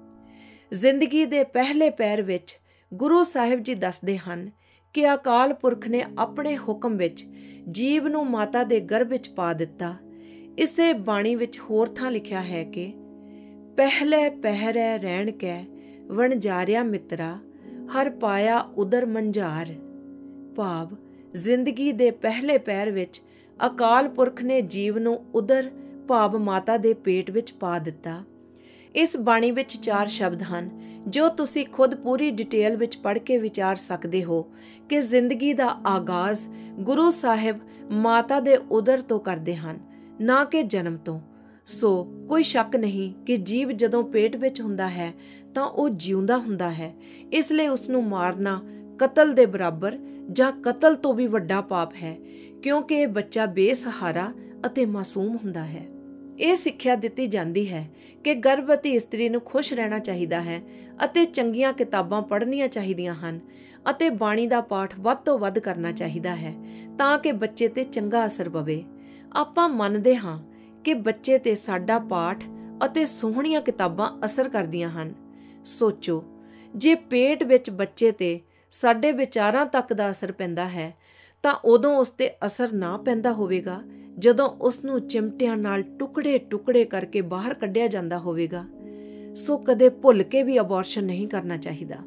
ਜ਼ਿੰਦਗੀ ਦੇ ਪਹਿਲੇ ਪੈਰ ਵਿੱਚ ਗੁਰੂ ਸਾਹਿਬ ਜੀ ਦੱਸਦੇ ਹਨ ਕਿ ਅਕਾਲ ਪੁਰਖ ਨੇ ਆਪਣੇ ਹੁਕਮ ਵਿੱਚ ਜੀਵ ਨੂੰ ਮਾਤਾ ਦੇ ਗਰਭ ਵਿੱਚ ਪਾ ਦਿੱਤਾ। ਇਸੇ ਬਾਣੀ ਵਿੱਚ ਹੋਰ ਥਾਂ ਲਿਖਿਆ ਹੈ ਕਿ ਪਹਿਲੇ ਪਹਿਰੇ ਰਹਿਣ ਕੈ ਵਣਜਾਰਿਆ ਮਿੱਤਰਾ, ਹਰ ਪਾਇਆ ਉਦਰ ਮੰਝਾਰ। ਭਾਵ ਜ਼ਿੰਦਗੀ ਦੇ ਪਹਿਲੇ ਪੈਰ ਵਿੱਚ ਅਕਾਲ ਪੁਰਖ ਨੇ ਜੀਵ ਨੂੰ ਉਦਰ ਭਾਵ ਮਾਤਾ ਦੇ ਪੇਟ ਵਿੱਚ ਪਾ ਦਿੱਤਾ। ਇਸ ਬਾਣੀ ਵਿੱਚ ਚਾਰ ਸ਼ਬਦ ਹਨ ਜੋ ਤੁਸੀਂ ਖੁਦ ਪੂਰੀ ਡਿਟੇਲ ਵਿੱਚ ਪੜ੍ਹ ਕੇ ਵਿਚਾਰ ਸਕਦੇ ਹੋ ਕਿ ਜ਼ਿੰਦਗੀ ਦਾ ਆਗਾਜ਼ ਗੁਰੂ ਸਾਹਿਬ ਮਾਤਾ ਦੇ ਉਦਰ ਤੋਂ ਕਰਦੇ ਹਨ, ਨਾ ਕਿ ਜਨਮ ਤੋਂ। ਸੋ ਕੋਈ ਸ਼ੱਕ ਨਹੀਂ ਕਿ ਜੀਵ ਜਦੋਂ ਪੇਟ ਵਿੱਚ ਹੁੰਦਾ ਹੈ ਤਾਂ ਉਹ ਜਿਉਂਦਾ ਹੁੰਦਾ ਹੈ। ਇਸ ਲਈ ਉਸ ਨੂੰ ਮਾਰਨਾ ਕਤਲ ਦੇ ਬਰਾਬਰ ਜਾਂ ਕਤਲ ਤੋਂ ਵੀ ਵੱਡਾ ਪਾਪ ਹੈ, ਕਿਉਂਕਿ ਇਹ ਬੱਚਾ ਬੇਸਹਾਰਾ ਅਤੇ ਮਾਸੂਮ ਹੁੰਦਾ ਹੈ। ਇਹ ਸਿੱਖਿਆ ਦਿੱਤੀ ਜਾਂਦੀ ਹੈ ਕਿ ਗਰਭਵਤੀ ਇਸਤਰੀ ਨੂੰ ਖੁਸ਼ ਰਹਿਣਾ ਚਾਹੀਦਾ ਹੈ ਅਤੇ ਚੰਗੀਆਂ ਕਿਤਾਬਾਂ ਪੜ੍ਹਨੀਆਂ ਚਾਹੀਦੀਆਂ ਹਨ ਅਤੇ ਬਾਣੀ ਦਾ ਪਾਠ ਵੱਧ ਤੋਂ ਵੱਧ ਕਰਨਾ ਚਾਹੀਦਾ ਹੈ ਤਾਂ ਕਿ ਬੱਚੇ ਤੇ ਚੰਗਾ ਅਸਰ ਪਵੇ। ਆਪਾਂ ਮੰਨਦੇ ਹਾਂ ਕਿ ਬੱਚੇ ਤੇ ਸਾਡਾ ਪਾਠ ਅਤੇ ਸੋਹਣੀਆਂ ਕਿਤਾਬਾਂ ਅਸਰ ਕਰਦੀਆਂ ਹਨ। ਸੋਚੋ, ਜੇ ਪੇਟ ਵਿੱਚ ਬੱਚੇ ਤੇ ਸਾਡੇ ਵਿਚਾਰਾਂ ਤੱਕ ਦਾ ਅਸਰ ਪੈਂਦਾ ਹੈ ਤਾਂ ਉਦੋਂ ਉਸ ਤੇ ਅਸਰ ਨਾ ਪੈਂਦਾ ਹੋਵੇਗਾ ਜਦੋਂ ਉਸ ਨੂੰ ਚਿਮਟਿਆਂ ਨਾਲ ਟੁਕੜੇ ਟੁਕੜੇ ਕਰਕੇ ਬਾਹਰ ਕੱਢਿਆ ਜਾਂਦਾ ਹੋਵੇਗਾ। ਸੋ ਕਦੇ ਭੁੱਲ ਕੇ ਵੀ ਅਬੋਰਸ਼ਨ ਨਹੀਂ ਕਰਨਾ ਚਾਹੀਦਾ।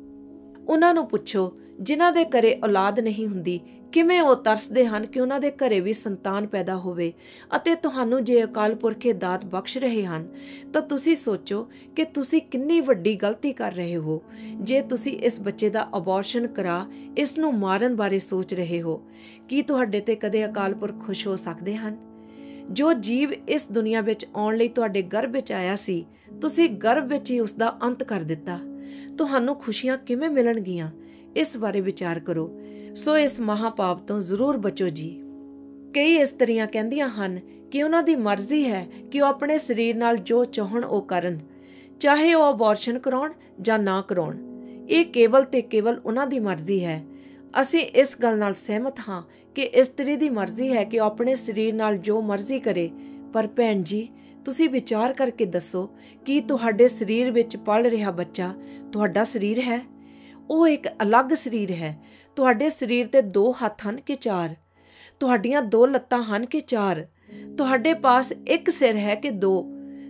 ਉਹਨਾਂ ਨੂੰ ਪੁੱਛੋ ਜਿਨ੍ਹਾਂ ਦੇ ਘਰੇ ਔਲਾਦ ਨਹੀਂ ਹੁੰਦੀ, ਕਿਵੇਂ ਉਹ ਤਰਸਦੇ ਹਨ ਕਿ ਉਹਨਾਂ ਦੇ ਘਰੇ ਵੀ ਸੰਤਾਨ ਪੈਦਾ ਹੋਵੇ। ਅਤੇ ਤੁਹਾਨੂੰ ਜੇ ਅਕਾਲ ਪੁਰਖ ਇਹ ਦਾਤ ਬਖਸ਼ ਰਹੇ ਹਨ ਤਾਂ ਤੁਸੀਂ ਸੋਚੋ ਕਿ ਤੁਸੀਂ ਕਿੰਨੀ ਵੱਡੀ ਗਲਤੀ ਕਰ ਰਹੇ ਹੋ ਜੇ ਤੁਸੀਂ ਇਸ ਬੱਚੇ ਦਾ ਅਬੋਰਸ਼ਨ ਕਰਾ ਇਸ ਨੂੰ ਮਾਰਨ ਬਾਰੇ ਸੋਚ ਰਹੇ ਹੋ। ਕੀ ਤੁਹਾਡੇ ਤੇ ਕਦੇ ਅਕਾਲ ਪੁਰਖ ਖੁਸ਼ ਹੋ ਸਕਦੇ ਹਨ? ਜੋ ਜੀਵ ਇਸ ਦੁਨੀਆ ਵਿੱਚ ਆਉਣ ਲਈ ਤੁਹਾਡੇ ਗਰਭ ਵਿੱਚ ਆਇਆ ਸੀ, ਤੁਸੀਂ ਗਰਭ ਵਿੱਚ ਹੀ ਉਸ ਦਾ ਅੰਤ ਕਰ ਦਿੱਤਾ। ਤੁਹਾਨੂੰ ਖੁਸ਼ੀਆਂ ਕਿਵੇਂ ਮਿਲਣਗੀਆਂ, ਇਸ ਬਾਰੇ ਵਿਚਾਰ ਕਰੋ। ਸੋ ਇਸ ਮਹਾਪਾਪ ਤੋਂ ਜ਼ਰੂਰ ਬਚੋ ਜੀ। ਕਈ ਇਸਤਰੀਆਂ ਕਹਿੰਦੀਆਂ ਹਨ ਕਿ ਉਹਨਾਂ ਦੀ ਮਰਜ਼ੀ ਹੈ ਕਿ ਉਹ ਆਪਣੇ ਸਰੀਰ ਨਾਲ ਜੋ ਚਾਹਣ ਉਹ ਕਰਨ, ਚਾਹੇ ਉਹ ਅਬੋਰਸ਼ਨ ਕਰਾਉਣ ਜਾਂ ਨਾ ਕਰਾਉਣ। ਇਹ ਕੇਵਲ ਤੇ ਕੇਵਲ ਉਹਨਾਂ ਦੀ ਮਰਜ਼ੀ ਹੈ। ਅਸੀਂ ਇਸ ਗੱਲ ਨਾਲ ਸਹਿਮਤ ਹਾਂ ਕਿ ਇਸਤਰੀ ਦੀ ਮਰਜ਼ੀ ਹੈ ਕਿ ਉਹ ਆਪਣੇ ਸਰੀਰ ਨਾਲ ਜੋ ਮਰਜ਼ੀ ਕਰੇ। ਪਰ ਭੈਣ ਜੀ, ਤੁਸੀਂ ਵਿਚਾਰ ਕਰਕੇ ਦੱਸੋ ਕਿ ਤੁਹਾਡੇ ਸਰੀਰ ਵਿੱਚ ਪਲ ਰਿਹਾ ਬੱਚਾ ਤੁਹਾਡਾ ਸਰੀਰ ਹੈ? ਉਹ ਇੱਕ ਅਲੱਗ ਸਰੀਰ ਹੈ। ਤੁਹਾਡੇ ਸਰੀਰ ਤੇ ਦੋ ਹੱਥ ਹਨ ਕਿ ਚਾਰ? ਤੁਹਾਡੀਆਂ ਦੋ ਲੱਤਾਂ ਹਨ ਕਿ ਚਾਰ? ਤੁਹਾਡੇ ਪਾਸ ਇੱਕ ਸਿਰ ਹੈ ਕਿ ਦੋ?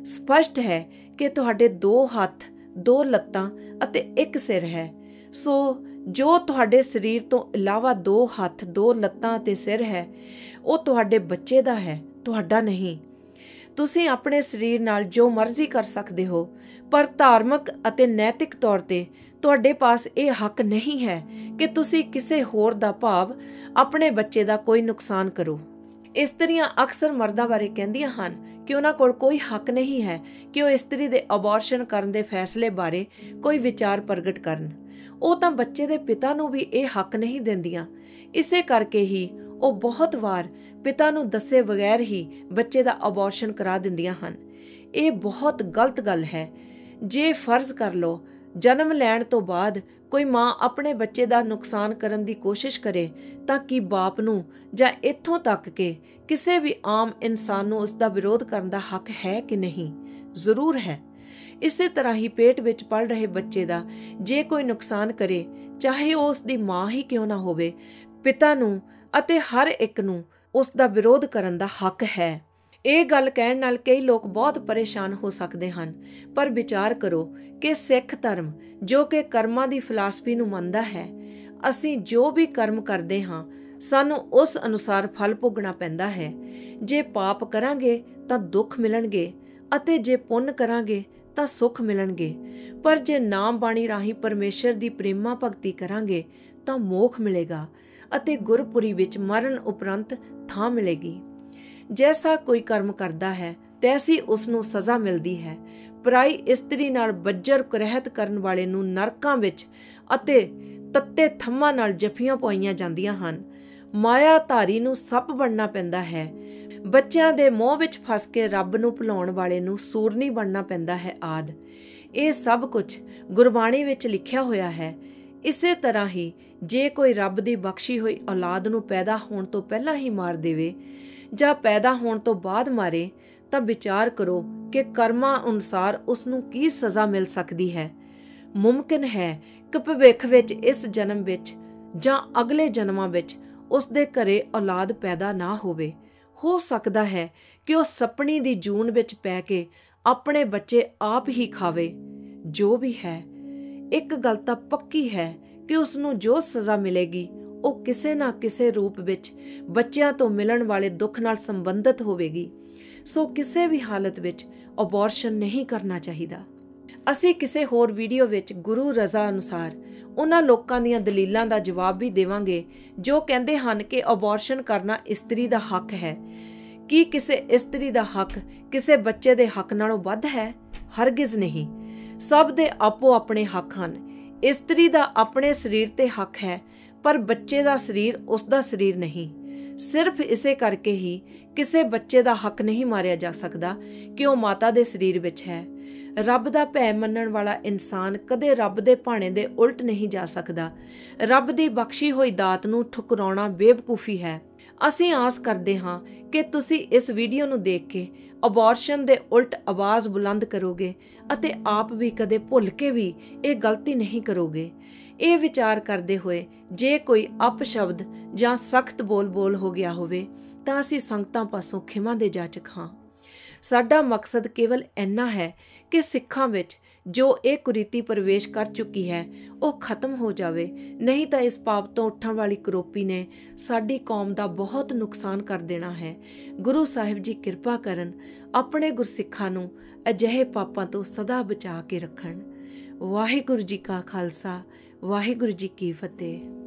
ਸਪਸ਼ਟ ਹੈ ਕਿ ਤੁਹਾਡੇ ਦੋ ਹੱਥ, ਦੋ ਲੱਤਾਂ ਅਤੇ ਇੱਕ ਸਿਰ ਹੈ। ਸੋ ਜੋ ਤੁਹਾਡੇ ਸਰੀਰ ਤੋਂ ਇਲਾਵਾ ਦੋ ਹੱਥ, ਦੋ ਲੱਤਾਂ ਅਤੇ ਸਿਰ ਹੈ, ਉਹ ਤੁਹਾਡੇ ਬੱਚੇ ਦਾ ਹੈ, ਤੁਹਾਡਾ ਨਹੀਂ। ਤੁਸੀਂ ਆਪਣੇ ਸਰੀਰ ਨਾਲ ਜੋ ਮਰਜ਼ੀ ਕਰ ਸਕਦੇ ਹੋ, ਪਰ ਧਾਰਮਿਕ ਅਤੇ ਨੈਤਿਕ ਤੌਰ ਤੇ ਤੁਹਾਡੇ ਪਾਸ ਇਹ ਹੱਕ ਨਹੀਂ ਹੈ ਕਿ ਤੁਸੀਂ ਕਿਸੇ ਹੋਰ ਦਾ, ਭਾਵ ਆਪਣੇ ਬੱਚੇ ਦਾ ਕੋਈ ਨੁਕਸਾਨ ਕਰੋ। ਇਸਤਰੀਆਂ ਅਕਸਰ ਮਰਦਾਂ ਬਾਰੇ ਕਹਿੰਦੀਆਂ ਹਨ ਕਿ ਉਹਨਾਂ ਕੋਲ ਕੋਈ ਹੱਕ ਨਹੀਂ ਹੈ ਕਿ ਉਹ ਇਸਤਰੀ ਦੇ ਅਬੋਰਸ਼ਨ ਕਰਨ ਦੇ ਫੈਸਲੇ ਬਾਰੇ ਕੋਈ ਵਿਚਾਰ ਪ੍ਰਗਟ ਕਰਨ। ਉਹ ਤਾਂ ਬੱਚੇ ਦੇ ਪਿਤਾ ਨੂੰ ਵੀ ਇਹ ਹੱਕ ਨਹੀਂ ਦਿੰਦੀਆਂ। ਇਸੇ ਕਰਕੇ ਹੀ ਉਹ ਬਹੁਤ ਵਾਰ ਪਿਤਾ ਨੂੰ ਦੱਸੇ ਬਗੈਰ ਹੀ ਬੱਚੇ ਦਾ ਅਬੋਰਸ਼ਨ ਕਰਾ ਦਿੰਦੀਆਂ ਹਨ। ਇਹ ਬਹੁਤ ਗਲਤ ਗੱਲ ਹੈ। ਜੇ ਫਰਜ਼ ਕਰ ਲਓ ਜਨਮ ਲੈਣ ਤੋਂ ਬਾਅਦ ਕੋਈ ਮਾਂ ਆਪਣੇ ਬੱਚੇ ਦਾ ਨੁਕਸਾਨ ਕਰਨ ਦੀ ਕੋਸ਼ਿਸ਼ ਕਰੇ, ਤਾਂ ਕੀ ਬਾਪ ਨੂੰ ਜਾਂ ਇੱਥੋਂ ਤੱਕ ਕਿ ਕਿਸੇ ਵੀ ਆਮ ਇਨਸਾਨ ਨੂੰ ਉਸ ਦਾ ਵਿਰੋਧ ਕਰਨ ਦਾ ਹੱਕ ਹੈ ਕਿ ਨਹੀਂ? ਜ਼ਰੂਰ ਹੈ। ਇਸੇ ਤਰ੍ਹਾਂ ਹੀ ਪੇਟ ਵਿੱਚ ਪਲ ਰਹੇ ਬੱਚੇ ਦਾ ਜੇ ਕੋਈ ਨੁਕਸਾਨ ਕਰੇ, ਚਾਹੇ ਉਹ ਉਸ ਦੀ ਮਾਂ ਹੀ ਕਿਉਂ ਨਾ ਹੋਵੇ, ਪਿਤਾ ਨੂੰ ਅਤੇ ਹਰ ਇੱਕ ਨੂੰ ਉਸ ਦਾ ਵਿਰੋਧ ਕਰਨ ਦਾ ਹੱਕ ਹੈ। ਇਹ ਗੱਲ ਕਹਿਣ ਨਾਲ ਕਈ ਲੋਕ ਬਹੁਤ ਪਰੇਸ਼ਾਨ ਹੋ ਸਕਦੇ ਹਨ, ਪਰ ਵਿਚਾਰ ਕਰੋ ਕਿ ਸਿੱਖ ਧਰਮ ਜੋ ਕਿ ਕਰਮਾਂ ਦੀ ਫਿਲਾਸਫੀ ਨੂੰ ਮੰਨਦਾ ਹੈ, ਅਸੀਂ ਜੋ ਵੀ ਕਰਮ ਕਰਦੇ ਹਾਂ ਸਾਨੂੰ ਉਸ ਅਨੁਸਾਰ ਫਲ ਭੋਗਣਾ ਪੈਂਦਾ ਹੈ। ਜੇ ਪਾਪ ਕਰਾਂਗੇ ਤਾਂ ਦੁੱਖ ਮਿਲਣਗੇ ਅਤੇ ਜੇ ਪੁੰਨ ਕਰਾਂਗੇ ਤਾਂ ਸੁੱਖ ਮਿਲਣਗੇ, ਪਰ ਜੇ ਨਾਮ ਬਾਣੀ ਰਾਹੀਂ ਪਰਮੇਸ਼ਰ ਦੀ ਪ੍ਰੇਮਾ ਭਗਤੀ ਕਰਾਂਗੇ ਤਾਂ ਮੋਖ ਮਿਲੇਗਾ ਅਤੇ ਗੁਰਪੁਰੀ ਵਿੱਚ ਮਰਨ ਉਪਰੰਤ ਥਾਂ ਮਿਲੇਗੀ। ਜੈਸਾ ਕੋਈ ਕਰਮ ਕਰਦਾ ਹੈ ਤੈਸੀ ਉਸ ਨੂੰ ਸਜ਼ਾ ਮਿਲਦੀ ਹੈ। ਪਰਾਈ ਇਸਤਰੀ ਨਾਲ ਬੱਜਰ ਕੁਰਹਿਤ ਕਰਨ ਵਾਲੇ ਨੂੰ ਨਰਕਾਂ ਵਿੱਚ ਅਤੇ ਤੱਤੇ ਥੰਮਾਂ ਨਾਲ ਜੱਫੀਆਂ ਪਾਈਆਂ ਜਾਂਦੀਆਂ ਹਨ। ਮਾਇਆ ਧਾਰੀ ਨੂੰ ਸੱਪ ਬਣਨਾ ਪੈਂਦਾ ਹੈ। ਬੱਚਿਆਂ ਦੇ ਮੋਹ ਵਿੱਚ ਫਸ ਕੇ ਰੱਬ ਨੂੰ ਭੁਲਾਉਣ ਵਾਲੇ ਨੂੰ ਸੂਰਨੀ ਬਣਨਾ ਪੈਂਦਾ ਹੈ ਆਦ। ਇਹ ਸਭ ਕੁਝ ਗੁਰਬਾਣੀ ਵਿੱਚ ਲਿਖਿਆ ਹੋਇਆ ਹੈ। ਇਸੇ ਤਰ੍ਹਾਂ ਹੀ ਜੇ ਕੋਈ ਰੱਬ ਦੀ ਬਖਸ਼ੀ ਹੋਈ ਔਲਾਦ ਨੂੰ ਪੈਦਾ ਹੋਣ ਤੋਂ ਪਹਿਲਾਂ ਹੀ ਮਾਰ ਦੇਵੇ ਜਾਂ ਪੈਦਾ ਹੋਣ ਤੋਂ ਬਾਅਦ ਮਾਰੇ, ਤਾਂ ਵਿਚਾਰ ਕਰੋ ਕਿ ਕਰਮਾਂ ਅਨੁਸਾਰ ਉਸ ਨੂੰ ਕੀ ਸਜ਼ਾ ਮਿਲ ਸਕਦੀ ਹੈ। ਮੁਮਕਿਨ ਹੈ ਕਿ ਭਵਿੱਖ ਵਿੱਚ ਇਸ ਜਨਮ ਵਿੱਚ ਜਾਂ ਅਗਲੇ ਜਨਮਾਂ ਵਿੱਚ ਉਸ ਦੇ ਘਰੇ ਔਲਾਦ ਪੈਦਾ ਨਾ ਹੋਵੇ। ਹੋ ਸਕਦਾ ਹੈ ਕਿ ਉਹ ਸੱਪਣੀ ਦੀ ਜੂਨ ਵਿੱਚ ਪੈ ਕੇ ਆਪਣੇ ਬੱਚੇ ਆਪ ਹੀ ਖਾਵੇ। ਜੋ ਵੀ ਹੈ, ਇੱਕ ਗੱਲ ਤਾਂ ਪੱਕੀ ਹੈ ਕਿ ਉਸ ਨੂੰ ਜੋ ਸਜ਼ਾ ਮਿਲੇਗੀ ਉਹ ਕਿਸੇ ਨਾ ਕਿਸੇ ਰੂਪ ਵਿੱਚ ਬੱਚਿਆਂ ਤੋਂ ਮਿਲਣ ਵਾਲੇ ਦੁੱਖ ਨਾਲ ਸੰਬੰਧਿਤ ਹੋਵੇਗੀ। ਸੋ ਕਿਸੇ ਵੀ ਹਾਲਤ ਵਿੱਚ ਅਬੋਰਸ਼ਨ ਨਹੀਂ ਕਰਨਾ ਚਾਹੀਦਾ। ਅਸੀਂ ਕਿਸੇ ਹੋਰ ਵੀਡੀਓ ਵਿੱਚ ਗੁਰੂ ਰਜ਼ਾ ਅਨੁਸਾਰ ਉਹਨਾਂ ਲੋਕਾਂ ਦੀਆਂ ਦਲੀਲਾਂ ਦਾ ਜਵਾਬ ਵੀ ਦੇਵਾਂਗੇ ਜੋ ਕਹਿੰਦੇ ਹਨ ਕਿ ਅਬੋਰਸ਼ਨ ਕਰਨਾ ਇਸਤਰੀ ਦਾ ਹੱਕ ਹੈ। ਕੀ ਕਿਸੇ ਇਸਤਰੀ ਦਾ ਹੱਕ ਕਿਸੇ ਬੱਚੇ ਦੇ ਹੱਕ ਨਾਲੋਂ ਵੱਧ ਹੈ? ਹਰਗਿਜ਼ ਨਹੀਂ। ਸਭ ਦੇ ਆਪੋ ਆਪਣੇ ਹੱਕ ਹਨ। ਇਸਤਰੀ ਦਾ ਆਪਣੇ ਸਰੀਰ ਤੇ ਹੱਕ ਹੈ, ਪਰ ਬੱਚੇ ਦਾ ਸਰੀਰ ਉਸ ਦਾ ਸਰੀਰ ਨਹੀਂ। ਸਿਰਫ ਇਸੇ ਕਰਕੇ ਹੀ ਕਿਸੇ ਬੱਚੇ ਦਾ ਹੱਕ ਨਹੀਂ ਮਾਰਿਆ ਜਾ ਸਕਦਾ ਕਿ ਉਹ ਮਾਤਾ ਦੇ ਸਰੀਰ ਵਿੱਚ ਹੈ। ਰੱਬ ਦਾ ਭੈ ਮੰਨਣ ਵਾਲਾ ਇਨਸਾਨ ਕਦੇ ਰੱਬ ਦੇ ਭਾਣੇ ਦੇ ਉਲਟ ਨਹੀਂ ਜਾ ਸਕਦਾ। ਰੱਬ ਦੀ ਬਖਸ਼ੀ ਹੋਈ ਦਾਤ ਨੂੰ ਠੁਕਰਾਉਣਾ ਬੇਵਕੂਫੀ ਹੈ। ਅਸੀਂ ਆਸ ਕਰਦੇ ਹਾਂ ਕਿ ਤੁਸੀਂ ਇਸ ਵੀਡੀਓ ਨੂੰ ਦੇਖ ਕੇ ਅਬੋਰਸ਼ਨ ਦੇ ਉਲਟ ਆਵਾਜ਼ ਬੁਲੰਦ ਕਰੋਗੇ ਅਤੇ ਆਪ ਵੀ ਕਦੇ ਭੁੱਲ ਕੇ ਵੀ ਇਹ ਗਲਤੀ ਨਹੀਂ ਕਰੋਗੇ। ਇਹ ਵਿਚਾਰ ਕਰਦੇ ਹੋਏ ਜੇ ਕੋਈ ਅਪਸ਼ਬਦ ਜਾਂ ਸਖਤ ਬੋਲ ਬੋਲ ਹੋ ਗਿਆ ਹੋਵੇ ਤਾਂ ਅਸੀਂ ਸੰਗਤਾਂ ਪਾਸੋਂ ਖਿਮਾ ਦੇ ਜਾਚਕ ਹਾਂ। ਸਾਡਾ ਮਕਸਦ ਕੇਵਲ ਇੰਨਾ ਹੈ ਕਿ ਸਿੱਖਾਂ ਵਿੱਚ ਜੋ ਇਹ ਕੁਰੀਤੀ ਪ੍ਰਵੇਸ਼ ਕਰ ਚੁੱਕੀ ਹੈ ਉਹ ਖਤਮ ਹੋ ਜਾਵੇ, ਨਹੀਂ ਤਾਂ ਇਸ ਪਾਪ ਤੋਂ ਉੱਠਣ ਵਾਲੀ ਕਰੋਪੀ ਨੇ ਸਾਡੀ ਕੌਮ ਦਾ ਬਹੁਤ ਨੁਕਸਾਨ ਕਰ ਦੇਣਾ ਹੈ। ਗੁਰੂ ਸਾਹਿਬ ਜੀ ਕਿਰਪਾ ਕਰਨ, ਆਪਣੇ ਗੁਰਸਿੱਖਾਂ ਨੂੰ ਅਜਿਹੇ ਪਾਪਾਂ ਤੋਂ ਸਦਾ ਬਚਾ ਕੇ ਰੱਖਣ। ਵਾਹਿਗੁਰੂ ਜੀ ਕਾ ਖਾਲਸਾ, ਵਾਹਿਗੁਰੂ ਜੀ ਕੀ ਫਤਿਹ।